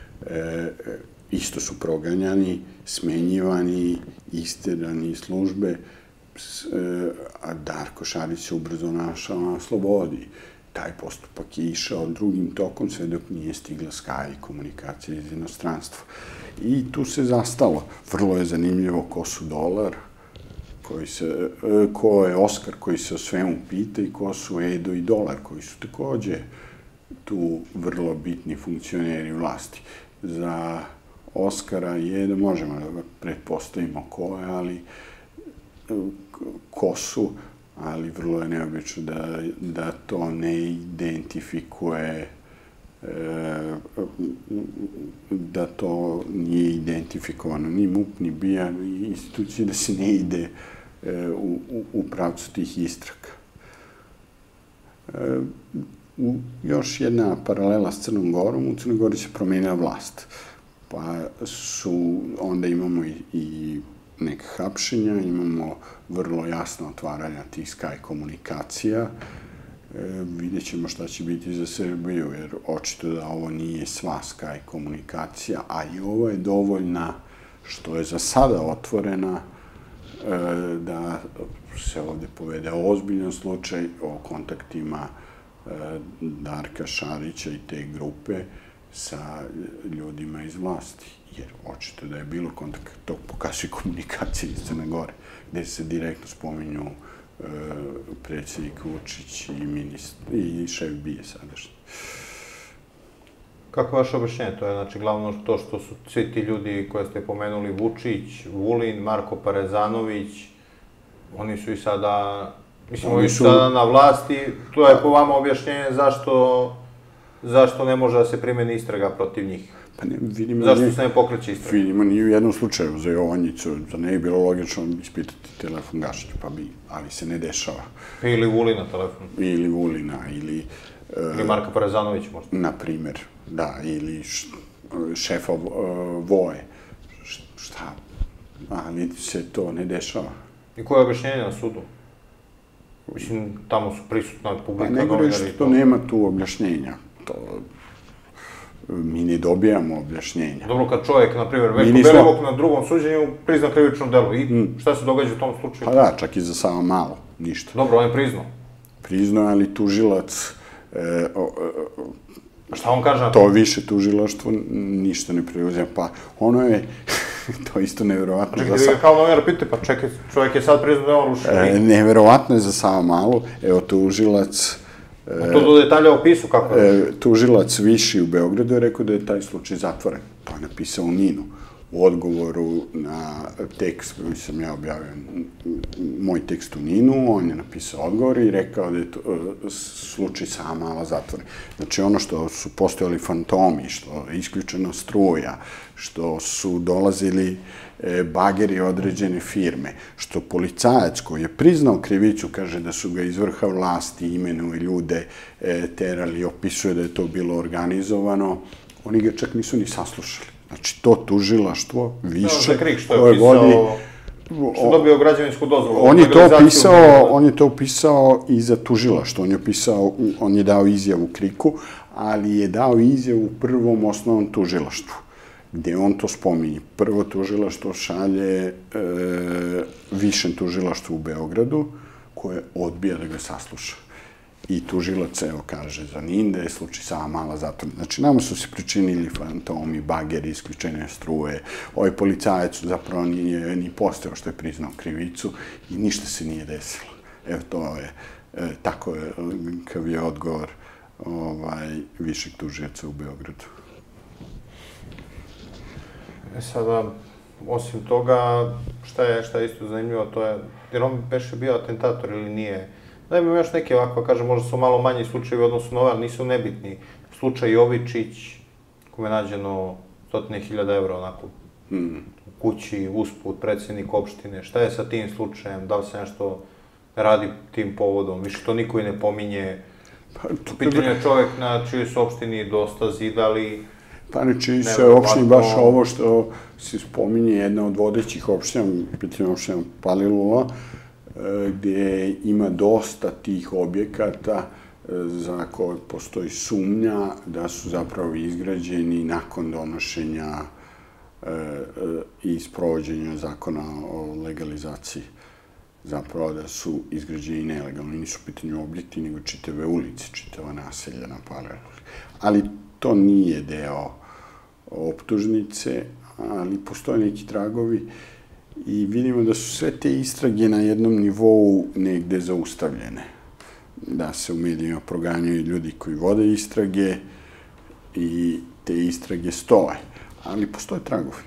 [SPEAKER 2] Isto su proganjani, smenjivani, isterani iz službe, a Darko Šarić se ubrzo našao na slobodi. Taj postupak je išao drugim tokom sve dok nije stigla Sky komunikacija iz inostranstva. I tu se zastalo. Vrlo je zanimljivo ko su Dolar, ko je Oskar koji se o svemu pita i ko su Edo i Dolar koji su takođe tu vrlo bitni funkcioneri vlasti. Za Oskara i Edo možemo da pretpostavimo ko je, ali ko su, ali vrlo je neobično da to ne identifikuje, da to nije identifikovano ni MUP, ni BIA, ni institucije, da se ne ide u pravcu tih istraga. Još jedna paralela s Crnom Gorom, u Crnoj Gori se promenila vlast, pa onda imamo i neka hapšenja, imamo vrlo jasno otvaranja tih Sky komunikacija. Vidjet ćemo šta će biti za Srbiju, jer očito da ovo nije sva Sky komunikacija, a i ovo je dovoljna, što je za sada otvorena, da se ovde povede ozbiljan slučaj o kontaktima Darka Šarića i te grupe sa ljudima iz vlasti. Jer očito da je bilo kontakt, to pokazuje komunikacije iz Crne Gore, gde se direktno spominju predsjednik Vučić i šef BIA sadašnji.
[SPEAKER 1] Kako je vaše objašnjenje? To je znači glavno to što su svi ti ljudi koje ste pomenuli, Vučić, Vulin, Marko Parezanović, oni su i sada, mislim, oni su sada na vlasti, to je po vama objašnjenje zašto ne može da se primeni istraga protiv njih? Zašto se ne pokreće istraga?
[SPEAKER 2] Vidimo, ni u jednom slučaju za Jovanjicu, za ne je bilo logično ispitati telefon Gašića, pa bi, ali se ne dešava.
[SPEAKER 1] Ili Vulina telefon.
[SPEAKER 2] Ili Vulina, ili...
[SPEAKER 1] Ili Marka Parezanović možda.
[SPEAKER 2] Na primer, da, ili šefa Voje. Šta? Ali se to ne dešava.
[SPEAKER 1] I koje je objašnjenje na sudu? Mislim, tamo su prisutna publika,
[SPEAKER 2] novinari. Pa nego reći što nema tu objašnjenja. Mi ne dobijamo objašnjenja.
[SPEAKER 1] Dobro, kad čovjek, na primjer, Veljko Belivuk na drugom suđenju prizna krivično delo. I šta se događa u tom slučaju?
[SPEAKER 2] Pa da, čak i za samo malo, ništa.
[SPEAKER 1] Dobro, on je priznao.
[SPEAKER 2] Priznao, ali tužilac...
[SPEAKER 1] Šta on kaže na
[SPEAKER 2] to? To više tužilaštvo ništa ne preuzima. Pa ono je... To je isto neverovatno.
[SPEAKER 1] Čekaj, da ga kao novinar pite, pa čekaj, čovjek je sad priznao da je on rušio.
[SPEAKER 2] Neverovatno je za samo malo. Evo, tužilac...
[SPEAKER 1] To do detalja opisu kako je?
[SPEAKER 2] Tužilac viši u Beogradu je rekao da je taj slučaj zatvoren. To je napisao u NIN-u. U odgovoru na tekst koji sam ja objavio, moj tekst u NIN-u, on je napisao odgovor i rekao da je slučaj Savamala zatvoren. Znači, ono što su postojali fantomi, što je isključena struja, što su dolazili bageri određene firme, što policajac koji je priznao krivicu, kaže da su ga iz vrha vlasti imenuje ljude, terali, opisuje da je to bilo organizovano, oni ga čak nisu ni saslušali. Znači, to tužilaštvo više koje vodi...
[SPEAKER 1] Što je dobio građevinsku dozvolu?
[SPEAKER 2] On je to upisao i za tužilaštvo. On je dao izjavu Kriku, ali je dao izjavu prvom osnovnom tužilaštvu, gde on to spominje. Prvo tužilaštvo šalje višem tužilaštvu u Beogradu, koje odbija da ga sasluša. I tužilac, evo, kaže za NIN da je slučaj Savamala zatvoren. Znači, nama su se pričinili fantomi, bageri, isključene struje. Ovaj policajac zapravo nije ni postao što je priznao krivicu i ništa se nije desilo. Evo, to je, tako je, kao je odgovor višeg tužioca u Beogradu.
[SPEAKER 1] Sada, osim toga, šta je isto zanimljivo, to je, jer on beše bio atentator ili nije? Da imam još neke ovako, kažem, možda su malo manji slučajevi odnosno na ove, ali nisu nebitni. Slučaj Jovičić, kome je nađeno 100.000 evra, onako, u kući, usput, predsjednik opštine. Šta je sa tim slučajem? Da li se nešto radi tim povodom? Više to niko i ne pominje. Pitanje je čovjek na čijoj su opštini dosta zidali.
[SPEAKER 2] Pa na čiji se opštini baš ovo što se spominje jedna od vodećih opština, pitanje opština Palilula, gdje ima dosta tih objekata za koje postoji sumnja da su zapravo izgrađeni nakon donošenja i sprovođenja zakona o legalizaciji. Zapravo da su izgrađeni nelegalno. Nisu u pitanju objekti, nego čitave ulice, čitava naselja na paralelu. Ali to nije deo optužnice, ali postoje neki tragovi i vidimo da su sve te istrage na jednom nivou negde zaustavljene. Da se u medijima proganjaju ljudi koji vode istrage i te istrage stoje. Ali postoje tragovi.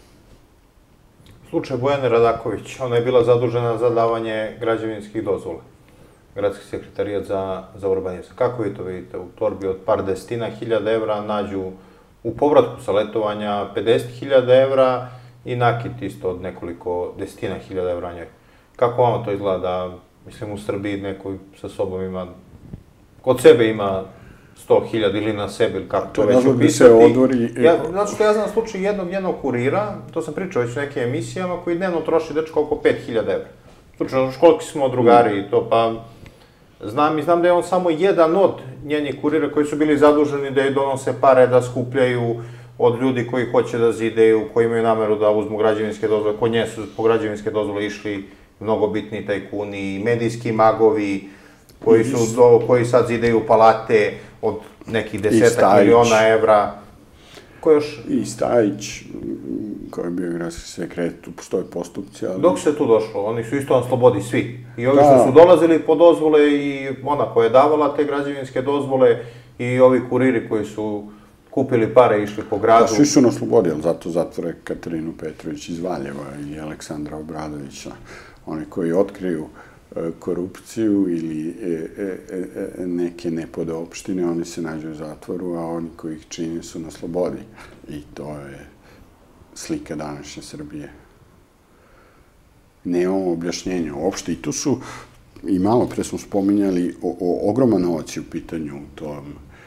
[SPEAKER 1] Slučaj Bojane Radaković, ona je bila zadužena za davanje građevinskih dozvola. Gradski sekretarijat za urbanizam. Kako vi to vidite? U torbi od par desetina hiljada evra nađu u povratku sa letovanja 50.000 evra i nakit isto od nekoliko desetina hiljada evra njoj. Kako vama to izgleda da, mislim, u Srbiji neko sa sobom ima, kod sebe ima 100.000 ili na sebi, ili kako to već upisati. Znači što ja znam slučaj jednog kurira, to sam pričao već u nekim emisijama, koji dnevno troši dečko oko 5.000 evra. Slučajno, školki smo drugari i to, pa znam da je on samo jedan od njenih kurira koji su bili zaduženi da joj donose pare, da skupljaju od ljudi koji hoće da zideju, koji imaju nameru da uzmu građevinske dozvole. Kod nje su po građevinske dozvole išli mnogo bitni tajkuni, medijski magovi, koji sad zideju palate od nekih 10 miliona evra. Ko još?
[SPEAKER 2] I Stajić, koji je bio gradski sekretar, tu postoje postupci, ali...
[SPEAKER 1] Dok se tu došlo, oni su isto na slobodi svi. I ovi što su dolazili po dozvole i ona koja je davala te građevinske dozvole i ovi kuriri koji su kupili pare i išli po gradu.
[SPEAKER 2] Da, svi su na slobodi, ali zato zatvore Katarinu Petrović iz Valjeva i Aleksandra Obradovića. Oni koji otkriju korupciju ili neke nepodopštine, oni se nađu u zatvoru, a oni koji ih čine su na slobodi. I to je slika današnje Srbije. Nemamo objašnjenja uopšte. I tu su, i malo pre smo spominjali, ogroman novac je u pitanju u tom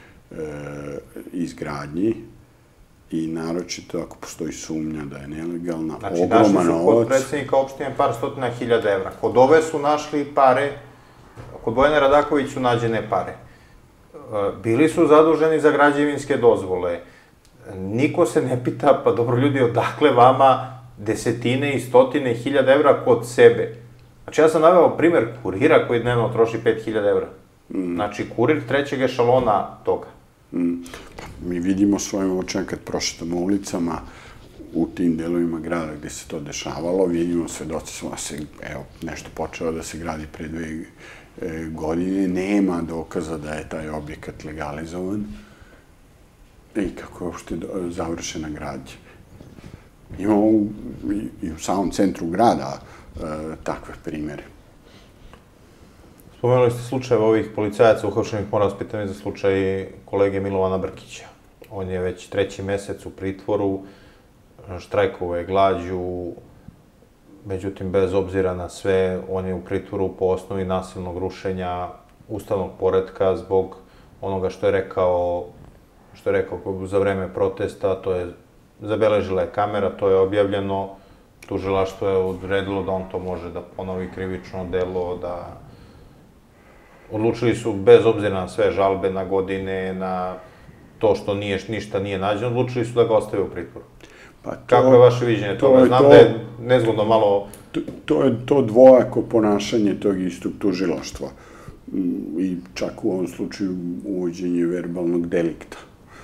[SPEAKER 2] izgradnji i naročito ako postoji sumnja da je nelegalna, ogroman novac.
[SPEAKER 1] Znači, našli su kod predsjednika opštine par stotina hiljada evra. Kod ove su našli pare, kod Bojane Radaković su nađene pare. Bili su zaduženi za građevinske dozvole. Niko se ne pita, pa dobro ljudi, odakle vama desetine i stotine hiljada evra kod sebe? Znači, ja sam naveo primer kurira koji dnevno troši 5.000 evra. Znači, kurir trećeg ešalona toga.
[SPEAKER 2] Mi vidimo svojim očima kad prošetamo ulicama u tim delovima grada gde se to dešavalo, vidimo, svedoci smo da se, evo, nešto počelo da se gradi pre 2 godine, nema dokaza da je taj objekat legalizovan i kako je uopšte završena gradnja. Imamo i u samom centru grada takve primere.
[SPEAKER 1] Spomenuli ste slučajeva ovih policajaca uhapšenih, moram vas pitam i za slučaj kolege Milovana Brkića. On je već 3. mesec u pritvoru, štrajkovao je glađu, međutim, bez obzira na sve, on je u pritvoru po osnovi nasilnog rušenja ustavnog poretka zbog onoga što je rekao za vreme protesta, to je zabeležila je kamera, to je objavljeno, tužilaštvo je odredilo da on to može da ponovi krivično delo, da odlučili su, bez obzira na sve žalbe, na godine, na to što ništa nije nađeno, odlučili su da ga ostave u pritvoru. Kako je vaše viđenje toga? Znam da je nezgodno malo...
[SPEAKER 2] To je to dvojako ponašanje tog istog tužilaštva. I čak u ovom slučaju uvođenje verbalnog delikta,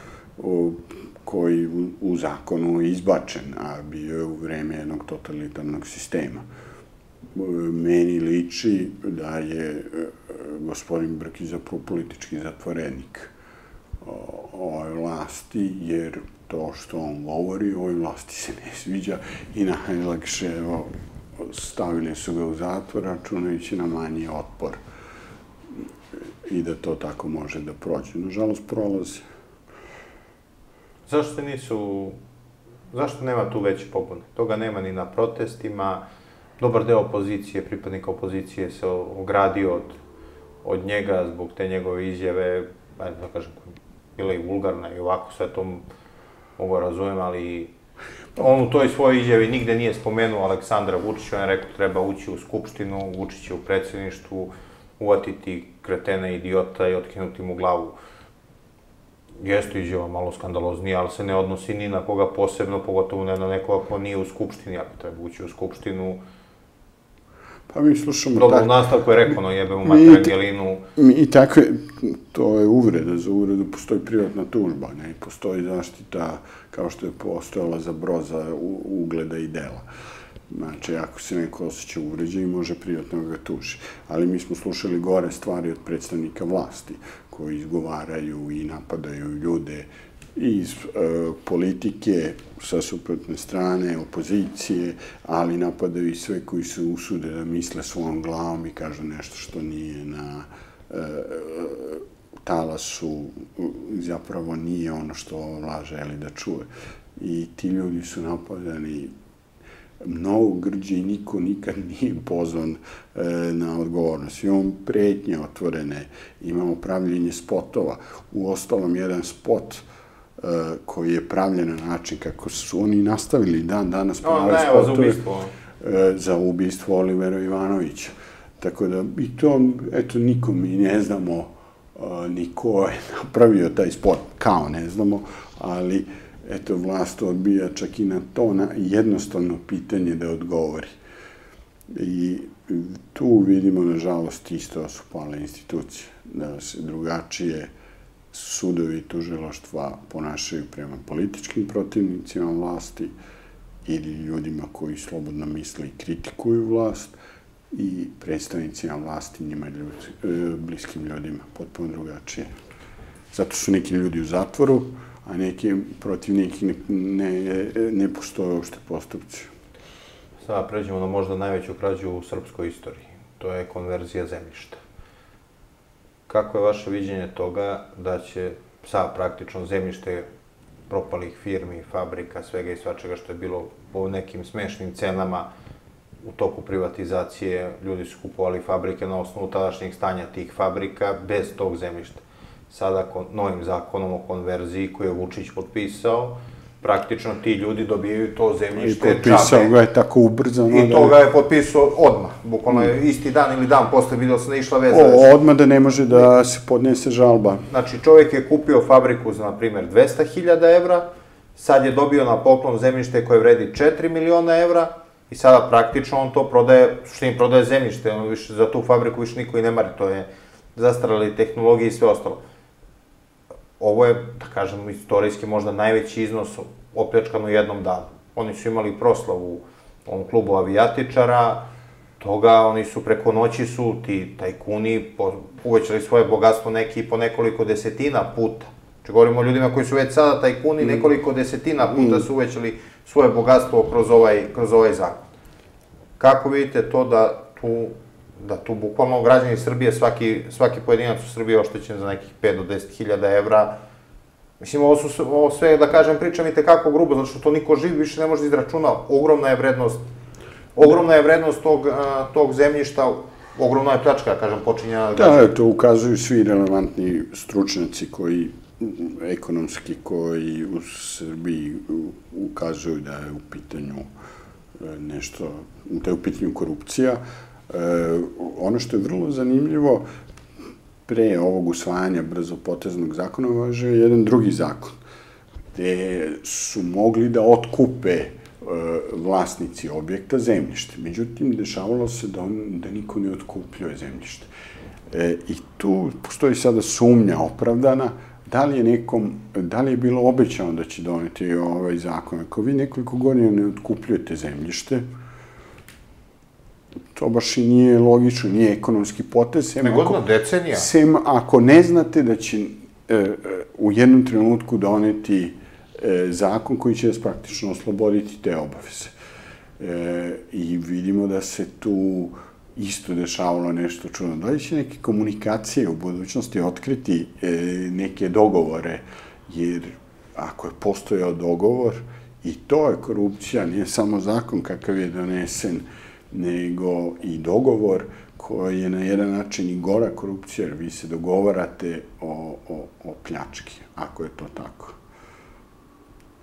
[SPEAKER 2] koji u zakonu je izbačen, a bio je u vreme jednog totalitarnog sistema. Meni liči da je gospodin Brkić zapravo politički zatvorenik ove vlasti, jer to što on govori, ovoj vlasti se ne sviđa i najlakše stavili su ga u zatvor, računajući na manji otpor i da to tako može da prođe. Nažalost, prolazi.
[SPEAKER 1] Zašto nema tu veće pobune? Toga nema ni na protestima. Dobar deo opozicije, pripadnika opozicije se ogradio od njega zbog te njegove izjave, da kažem, bila i vulgarna i ovako, sve to mogu razumem, ali On u toj svojoj izjavi nigde nije spomenuo Aleksandra Vučića, on je rekao treba ući u Skupštinu, Vučić je u predsjedništvu, uvatiti kretena idiota i otkinuti mu glavu. Jeste izjava malo skandaloznija, ali se ne odnosi ni na koga posebno, pogotovo ne na nekoga ko nije u Skupštini, ako treba ući u Skupštinu.
[SPEAKER 2] Pa mi slušamo...
[SPEAKER 1] Dobro, u nastavku je rekao, no jebe u mater Angelinu.
[SPEAKER 2] I takve, to je uvreda, za uvredu postoji privatna tužba, ne, postoji zaštita kao što je postojala za broza ugleda i dela. Znači, ako se neko osjeća uvređen, može privatno ga tuži. Ali mi smo slušali gore stvari od predstavnika vlasti, koji izgovaraju i napadaju ljude iz politike, sa suprotne strane, opozicije, ali napadaju i sve koji se usude da misle svojom glavom i kažu nešto što nije na talasu, zapravo nije ono što vlast želi da čuje. I ti ljudi su napadani mnogo grđe i niko nikad nije pozvan na odgovornost. Imamo pretnje otvorene, imamo pravljenje spotova. Uostalom, jedan spot koji je pravljen na način kako su oni nastavili danas
[SPEAKER 1] pravili spotove
[SPEAKER 2] za ubistvo Olivera Ivanovića. Tako da, i to, eto, nikom mi ne znamo ni ko je napravio taj spot, kao ne znamo, ali eto, vlast odbija čak i na to jednostavno pitanje da odgovori. I tu vidimo, nažalost, isto su pale institucije, da se drugačije sudovi i tužilaštva ponašaju prema političkim protivnicima vlasti ili ljudima koji slobodno misle i kritikuju vlast i predstavnicima vlasti njima bliskim ljudima, potpuno drugačije. Zato su neki ljudi u zatvoru, a neki protiv nekih ne postoje uopšte postupci.
[SPEAKER 1] Sada pređemo na možda najveću krađu u srpskoj istoriji. To je konverzija zemljišta. Kako je vaše viđenje toga da će sad praktično zemljište propalih firmi, fabrika, svega i svačega što je bilo po nekim smešnim cenama u toku privatizacije, ljudi su kupovali fabrike na osnovu tadašnjeg stanja tih fabrika bez tog zemljišta. Sada novim zakonom o konverziji koji je Vučić potpisao, praktično ti ljudi dobijaju to zemljište džabe.
[SPEAKER 2] I potpisao ga je tako ubrzano.
[SPEAKER 1] I to ga je potpisao odmah. Bukvalno je isti dan ili dan posle vidio se ne išla veza.
[SPEAKER 2] Odmah da ne može da se podnese žalba.
[SPEAKER 1] Znači, čovjek je kupio fabriku za, na primjer, 200.000 evra, sad je dobio na poklon zemljište koje vredi 4 miliona evra i sada praktično on to prodaje, što im prodaje zemljište, za tu fabriku više niko i ne mari, to je zastarali tehnologije i sve ostalo. Ovo je, da kažem, istorijski možda najveći iznos opljačkan u jednom danu. Oni su imali proslavu u ovom klubu avijatičara, toga oni su preko noći su ti tajkuni uvećali svoje bogatstvo neki po nekoliko desetina puta. Znači, govorimo o ljudima koji su već sada tajkuni, nekoliko desetina puta su uvećali svoje bogatstvo kroz ovaj zakon. Kako vidite to da tu bukvalno građani Srbije, svaki pojedinac u Srbiji je oštećen za nekih 5 do 10.000 evra. Mislim, ovo sve, da kažem, pričam i tekako grubo, zato što to niko živ više ne može izračuna. Ogromna je vrednost tog zemljišta, ogromna je pljačka, da kažem, počinjena.
[SPEAKER 2] Da, to ukazuju svi relevantni stručnjaci ekonomski koji u Srbiji ukazuju da je u pitanju nešto, da je u pitanju korupcija. Ono što je vrlo zanimljivo, pre ovog usvajanja brzopoteznog zakona važio je jedan drugi zakon, gde su mogli da otkupe vlasnici objekta zemljište. Međutim, dešavalo se da niko ne otkupljuje zemljište. I tu postoji sada sumnja opravdana, da li je bilo obećano da će doneti ovaj zakon. Ako vi nekoliko godina ne otkupljujete zemljište, to baš i nije logično, nije ekonomski potez.
[SPEAKER 1] Negodna decenija.
[SPEAKER 2] Sem ako ne znate da će u jednom trenutku doneti zakon koji će vas praktično osloboditi te obaveze. I vidimo da se tu isto dešavalo nešto čudno. Da li će neke komunikacije u budućnosti otkriti neke dogovore, jer ako je postojao dogovor, i to je korupcija, nije samo zakon kakav je donesen, nego i dogovor koji je na jedan način i gora korupcija, jer vi se dogovarate o pljački, ako je to tako.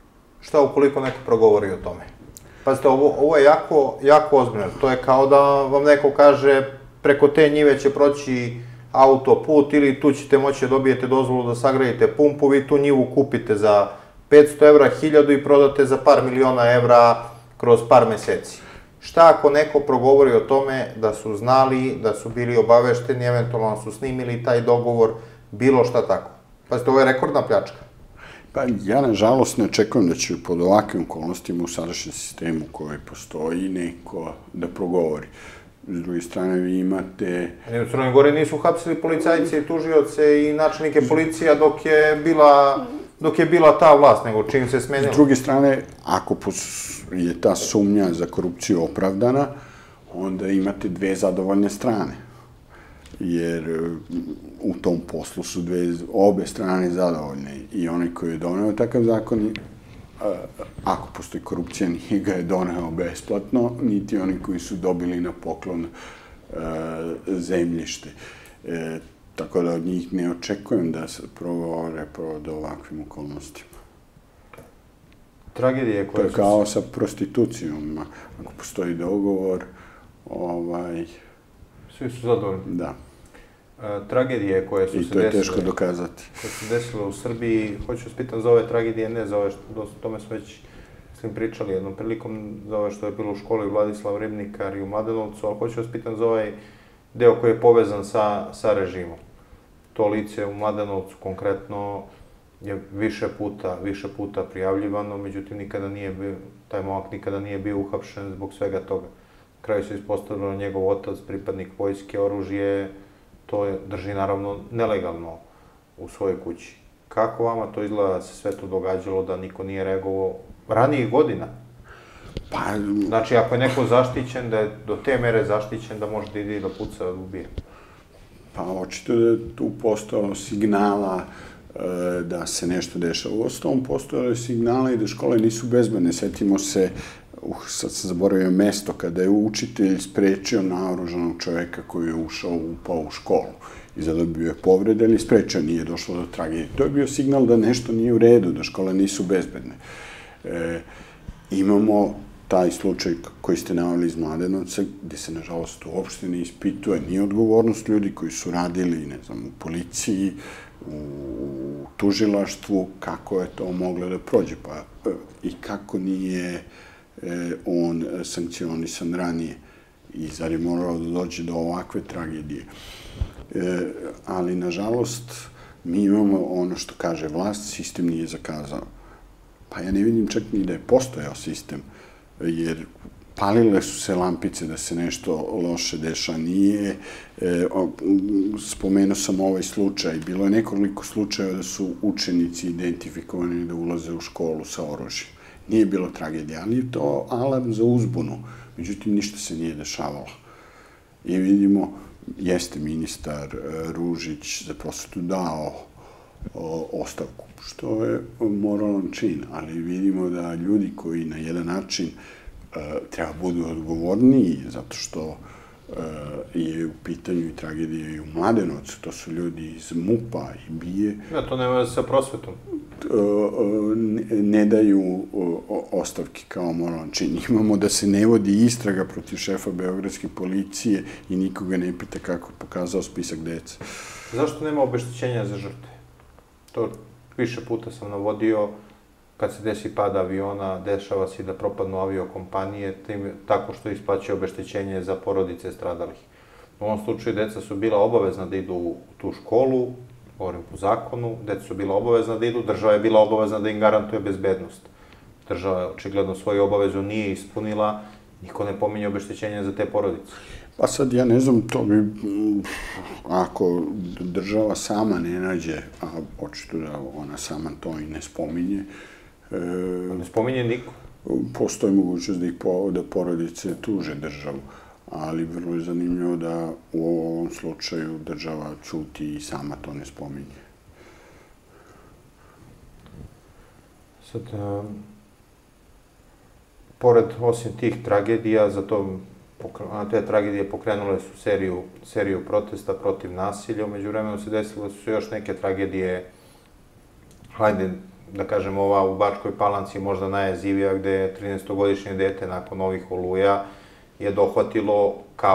[SPEAKER 1] Šta ukoliko neko progovori o tome? Pazite, ovo je jako ozbiljno. To je kao da vam neko kaže preko te njive će proći autoput ili tu ćete moći da dobijete dozvolu da sagradite pumpu, vi tu njivu kupite za 500 evra, 1000 i prodate za par miliona evra kroz par meseci. Šta ako neko progovori o tome da su znali, da su bili obavešteni, eventualno su snimili taj dogovor, bilo šta tako? Pazite, ovo je rekordna pljačka.
[SPEAKER 2] Pa ja, nažalost, ne očekujem da će pod ovakvim okolnostima u sadašnjem sistemu koji postoji neko da progovori. S druge strane, vi imate...
[SPEAKER 1] U Crnoj Gori nisu hapsili policajce i tužioce i načelnike policija dok je bila ta vlast, nego čim se smenila.
[SPEAKER 2] S druge strane, ako je ta sumnja za korupciju opravdana, onda imate dve zadovoljne strane. Jer u tom poslu su obe strane zadovoljne. I onaj koji je doneo takav zakon, ako postoji korupcija, nije ga je doneo besplatno, niti oni koji su dobili na poklon zemljište. Tako da od njih ne očekujem da se progovore pod ovakvim okolnostima.
[SPEAKER 1] Tragedije koje su...
[SPEAKER 2] To je kao sa prostitucijom. Ako postoji dogovor,
[SPEAKER 1] Svi su zadovoljni.
[SPEAKER 2] Da.
[SPEAKER 1] Tragedije koje su se desile...
[SPEAKER 2] I to je teško dokazati.
[SPEAKER 1] Koje su desile u Srbiji, hoću vas pitam za ove tragedije, ne za ove, o tome smo već pričali jednom prilikom, za ove što je bilo u školi Vladislav Ribnikar i u Mladenovcu, ali hoću vas pitam za ovaj deo koji je povezan sa režimom. To lice u Mladenovcu konkretno je više puta prijavljivano, međutim taj momak nikada nije bio uhapšen zbog svega toga. Na kraju se ispostavilo njegov otac, pripadnik vojske, oružje, to drži naravno nelegalno u svojoj kući. Kako vama to izgleda da se sve to događalo, da niko nije reagovao ranijih godina? Znači, ako je neko zaštićen, da je do te mere zaštićen da može da ide i da puca, da ubije.
[SPEAKER 2] Pa, očito da je tu postojalo signala da se nešto dešava. U osnovom postojalo je signala i da škole nisu bezbedne. Setimo se, sad sam zaboravio mesto, kada je učitelj sprečio naoružanog čoveka koji je upao u školu. I zato bio je povredan i sprečio, nije došlo do tragedije. To je bio signal da nešto nije u redu, da škole nisu bezbedne. Imamo taj slučaj koji ste navali iz Mladenovca, gde se, nažalost, uopšte ne ispituje ni odgovornost ljudi koji su radili, ne znam, u policiji, u tužilaštvu, kako je to moglo da prođe, i kako nije on sankcionisan ranije. I zar je moralo da dođe do ovakve tragedije. Ali, nažalost, mi imamo ono što kaže vlast, sistem nije zakazao. Pa ja ne vidim čak ni da je postojao sistem, jer palile su se lampice da se nešto loše deša. Nije, spomenuo sam ovaj slučaj, bilo je nekoliko slučajeva da su učenici identifikovani da ulaze u školu sa oružjem. Nije bilo tragedija, ali je to alarm za uzbunu. Međutim, ništa se nije dešavalo. I vidimo, jeste ministar Ružić za prosvetu dao ostavku, što je moralan čin, ali vidimo da ljudi koji na jedan način treba budu odgovorniji, zato što je u pitanju i tragedija i u Mladenovcu, to su ljudi iz MUP-a i BIA.
[SPEAKER 1] Ja, to nema sa prosvetom.
[SPEAKER 2] Ne daju ostavke kao moralan čin. Imamo da se ne vodi istraga protiv šefa beogradske policije i nikoga ne pita kako pokazao spisak dece.
[SPEAKER 1] Zašto nema obeštećenja za žrtve? To više puta sam navodio, kad se desi pad aviona, dešava se da propadnu aviokompanije, tako što isplaćaju obeštećenje za porodice stradalih. U ovom slučaju deca su bila obavezna da idu u tu školu, govorim po zakonu, deca su bila obavezna da idu, država je bila obavezna da im garantuje bezbednost. Država očigledno svoju obavezu nije ispunila, niko ne pominje obeštećenje za te porodice.
[SPEAKER 2] Pa sad, ja ne znam, to bi, ako država sama ne nađe, a očito da ona sama to i ne spominje.
[SPEAKER 1] Ne spominje niko.
[SPEAKER 2] Postoji mogućnost da porodice tuže državu, ali vrlo je zanimljivo da u ovom slučaju država ćuti i sama to ne spominje.
[SPEAKER 1] Sad, pored, osim tih tragedija, te tragedije pokrenule su seriju protesta protiv nasilja. Umeđu vremenu se desile su još neke tragedije, hajde da kažem, ova u Bačkoj Palanci možda najjezivija, gde je 13-godišnje dete nakon ovih oluja je dohvatilo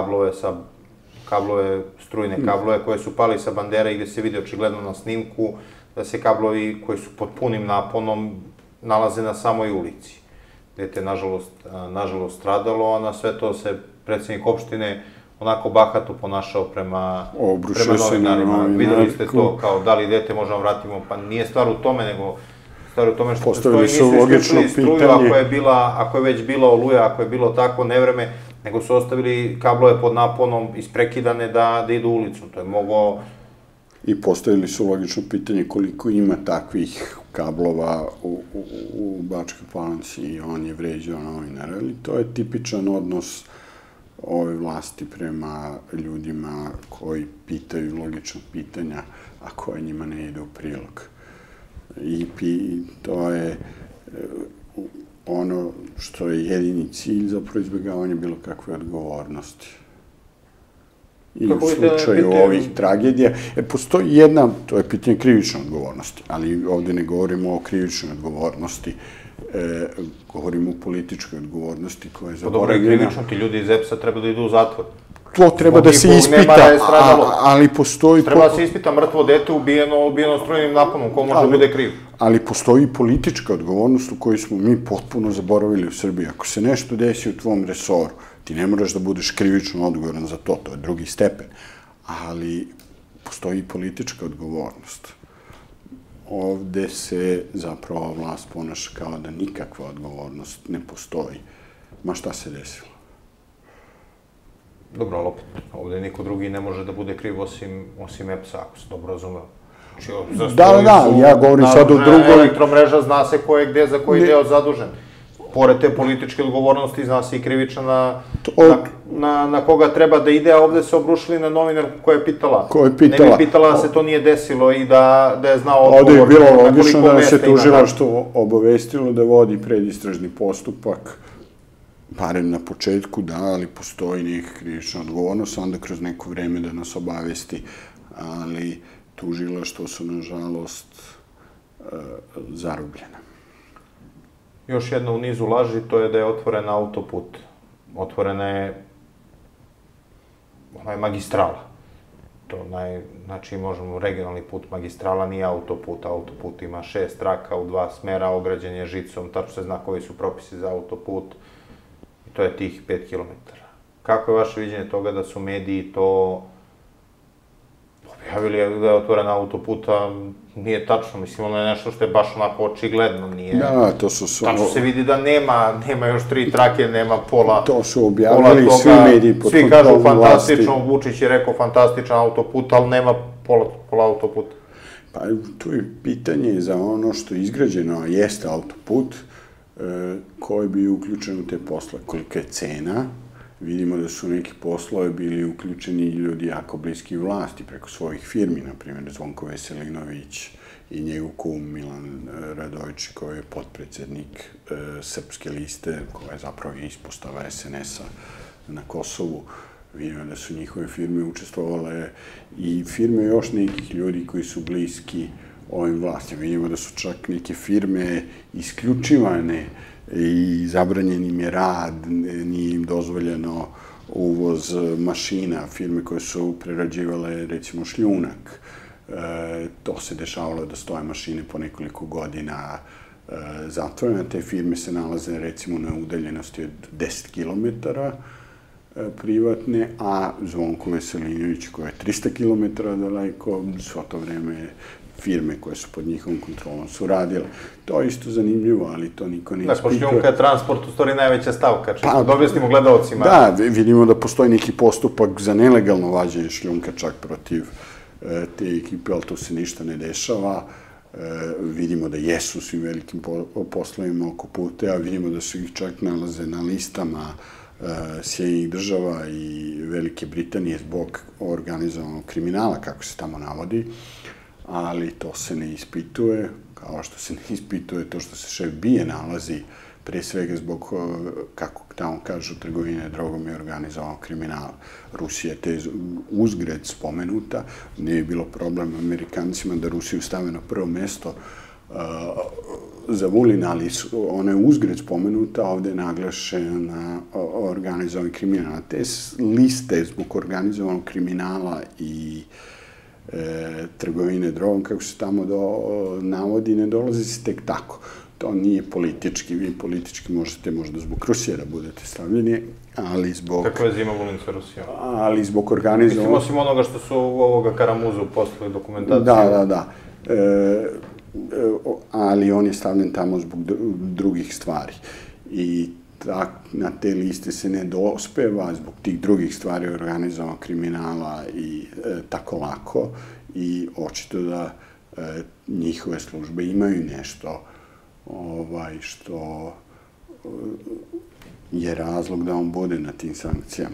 [SPEAKER 1] strujne kablove koje su pali sa bandera i gde se vidi očigledno na snimku da se kablovi koji su pod punim naponom nalaze na samoj ulici. Dete je nažalost stradalo, a na sve to se predsjednik opštine onako bahato ponašao prema novinarima. Videli ste to, kao da li dete možemo vratimo, pa nije stvar u tome, nego stvar u tome što postoji, nisu isključili struju ako je već bila oluja, ako je bilo tako nevreme, nego su ostavili kablove pod naponom isprekidane da idu u ulicu. To je mogo...
[SPEAKER 2] I postavili su logično pitanje koliko ima takvih kablova u Bačkoj Palanci i on je vređao novinara, ali to je tipičan odnos ove vlasti prema ljudima koji pitaju logično pitanja, a koje njima ne ide u prilog. I to je ono što je jedini cilj za proizbjegavanje bilo kakve odgovornosti. I u slučaju ovih tragedija, postoji jedna, to je pitanje krivične odgovornosti, ali ovde ne govorimo o krivičnoj odgovornosti, govorimo o političkoj odgovornosti koja je zaboravljena.
[SPEAKER 1] Dobro, i krivično, ti ljudi iz EPS-a treba da idu u zatvor.
[SPEAKER 2] To treba da se ispita, ali postoji...
[SPEAKER 1] Treba da se ispita mrtvo dete ubijeno strujnim naponom, ko može da bude kriv.
[SPEAKER 2] Ali postoji politička odgovornost u kojoj smo mi potpuno zaboravili u Srbiji. Ako se nešto desi u tvom resoru, ti ne moraš da budeš krivično odgovoran za to, to je drugi stepen. Ali postoji i politička odgovornost. Ovde se zapravo vlast ponaša kao da nikakva odgovornost ne postoji. Ma šta se desilo?
[SPEAKER 1] Dobro, ali opet, ovde niko drugi ne može da bude kriv osim EPS-a, ako se dobro razumeo.
[SPEAKER 2] Da, ja govorim sad o drugoj...
[SPEAKER 1] Elektromreža zna se ko je gde za koji deo zadužen. Pored te političke odgovornosti zna se i krivična na koga treba da ide, a ovde se obrušili na novinarku koja je pitala. Ne bi pitala da se to nije desilo i da je znao odgovor.
[SPEAKER 2] Ovde je bilo logično da nas je tužilaštvo obavestilo da vodi predistražni postupak, barem na početku, da, ali postoji neka krivična odgovornost, onda kroz neko vreme da nas obavesti, ali tužilaštvo su, nažalost, zarobljena.
[SPEAKER 1] Još jedna u nizu laži, to je da je otvoren autoput. Otvorena je magistrala. Znači, možemo, regionalni put magistrala nije autoput. Autoput ima 6 traka u 2 smera, ograđen je žicom, tačno se zna koji su propisi za autoput. I to je tih 5 kilometara. Kako je vaše viđenje toga da su mediji to objavili da je otvoren autoput, a nije tačno, mislim, ono je nešto što je baš onako očigledno, nije...
[SPEAKER 2] Da, to su...
[SPEAKER 1] Tačno se vidi da nema još 3 trake, nema pola...
[SPEAKER 2] To su objavili svi mediji pod
[SPEAKER 1] svi kažu fantastično, Vučić je rekao fantastičan autoput, ali nema pola autoputa.
[SPEAKER 2] Pa, tu je pitanje za ono što je izgrađeno, a jeste autoput, koji bi uključen u te posle, kolika je cena. Vidimo da su neki poslove bili uključeni ljudi jako bliski vlasti preko svojih firmi, na primjer Zvonko Veselinović i njegov kum Milan Radović, koji je potpredsednik Srpske liste, koja je zapravo ispostava SNS-a na Kosovu. Vidimo da su njihove firme učestvovale i firme još nekih ljudi koji su bliski ovim vlastima. Vidimo da su čak neke firme isključivane i zabranjen im je rad, nije im dozvoljeno uvoz mašina, firme koje su prerađivale, recimo, šljunak. To se dešavalo da stoje mašine po nekoliko godina zatvorene. Te firme se nalaze, recimo, na udaljenosti od 10 kilometara privatne, a Zvonko Veselinović, koji je 300 kilometara daleko, svo to vreme firme koje su pod njihovom kontrolom su radile. To je isto zanimljivo, ali to niko ne ispituje.
[SPEAKER 1] Da, šljunka je transport, u stvari najveća stavka, čisto da objasnimo gledalcima.
[SPEAKER 2] Da, vidimo da postoji neki postupak za nelegalno vađenje šljunka čak protiv te ekipe, ali to se ništa ne dešava. Vidimo da jesu svim velikim poslovima oko puteva, vidimo da su ih čak nalaze na listama Sjedinjenih država i Velike Britanije zbog organizovanog kriminala, kako se tamo navodi, ali to se ne ispituje, kao što se ne ispituje to što se šef BIA nalazi, pre svega zbog, kako tamo kažu, trgovine drogom i organizovanog kriminala. Rusija je uzgred spomenuta, nije bilo problem Amerikancima da Rusiju stave na prvo mesto za Vulin, ali ona je uzgred spomenuta, ovde je naglašena organizovani kriminal. Te liste zbog organizovanog kriminala i trgovine drogom, kako se tamo navodi, ne dolazi se tek tako. To nije politički, vi politički možete možda zbog Rusije da budete stavljeni, ali zbog...
[SPEAKER 1] Kako je zima Vulin sa Rusijom?
[SPEAKER 2] Ali zbog organizovanog...
[SPEAKER 1] Mislim, osim onoga što su ovoga Karamuzu poslali dokumentaciju.
[SPEAKER 2] Da. Ali on je stavljen tamo zbog drugih stvari. I na te liste se ne dospeva zbog tih drugih stvari organizovanog kriminala i tako lako. I očito da njihove službe imaju nešto što je razlog da on bude na tim sankcijama.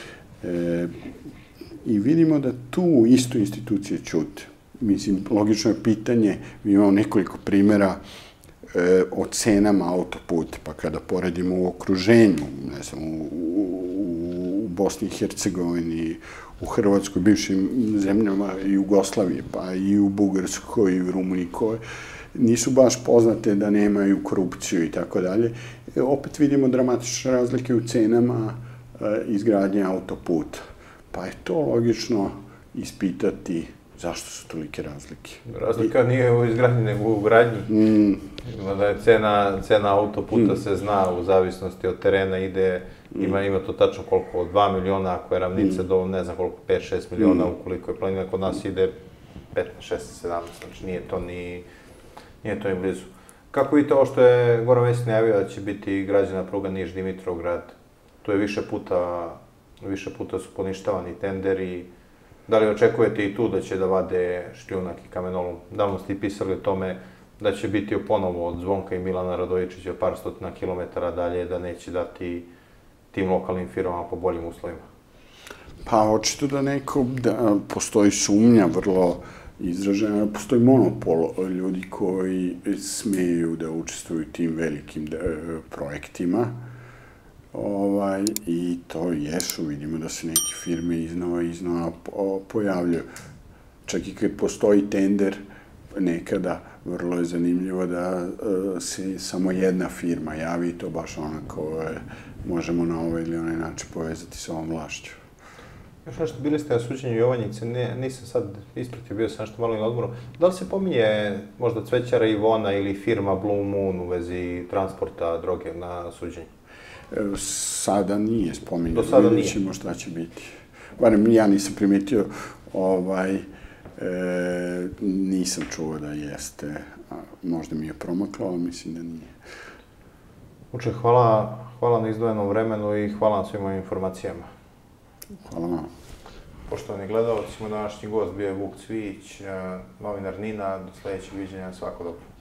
[SPEAKER 2] I vidimo da tu isto institucije ćute. Mislim, logično je pitanje, mi imamo nekoliko primjera o cenama autoputa, pa kada poredimo u okruženju, ne znam, u Bosni i Hercegovini, u Hrvatskoj, bivšim zemljama Jugoslavije, pa i u Bugarskoj i u Rumuniji, koje nisu baš poznate da nemaju korupciju i tako dalje. Opet vidimo dramatične razlike u cenama izgradnje autoputa. Pa je to logično ispitati zašto su tolike razlike.
[SPEAKER 1] Razlika nije u izgradnji, nego u gradnji. Da je cena autoputa se zna u zavisnosti od terena, ima to tačno koliko, od 2 miliona, ako je ravnica do ne znam koliko, 5-6 miliona, ukoliko je planina, kod nas ide 15, 16, 17, znači nije to ni blizu. Kako vidite ovo što je Goran Vesić najavio da će biti građena pruga Niš-Dimitrovgrad? Tu je više puta su poništavani tenderi. Da li očekujete i tu da će da vade šljunak i kamenolom? Davno ste i pisali o tome da će biti ponovo od Zvonka i Milana Radojičića par stotina kilometara dalje, da neće dati tim lokalnim firmama po boljim uslovima.
[SPEAKER 2] Pa očito da postoji sumnja vrlo izražena, postoji monopol ljudi koji smeju da učestvuju u tim velikim projektima. I to jesu, vidimo da se neke firme iznova pojavljaju. Čak i kad postoji tender, nekada vrlo je zanimljivo da se samo jedna firma javi i to baš ona koje možemo na ovaj ili onaj način povezati sa ovom vlašću.
[SPEAKER 1] Još nešto, bili ste na suđenju Jovanjice, nisam sad ispratio, bio sam nešto malo i na odmoru. Da li se pominje možda cvećara Ivona ili firma Blue Moon u vezi transporta droge na suđenju?
[SPEAKER 2] Sada nije spominjeno.
[SPEAKER 1] Do sada nije?
[SPEAKER 2] Vidjet ćemo šta će biti. Barem ja nisam primetio, nisam čuo da jeste. Možda mi je promaklo, ali mislim da nije.
[SPEAKER 1] Vuče, hvala na izdvojenom vremenu i hvala na svim ovim informacijama.
[SPEAKER 2] Hvala vam.
[SPEAKER 1] Poštovani gledalci, moj današnji gost bio je Vuk Cvijić, novinar NIN-a. Do sledećeg viđenja, svako dobro.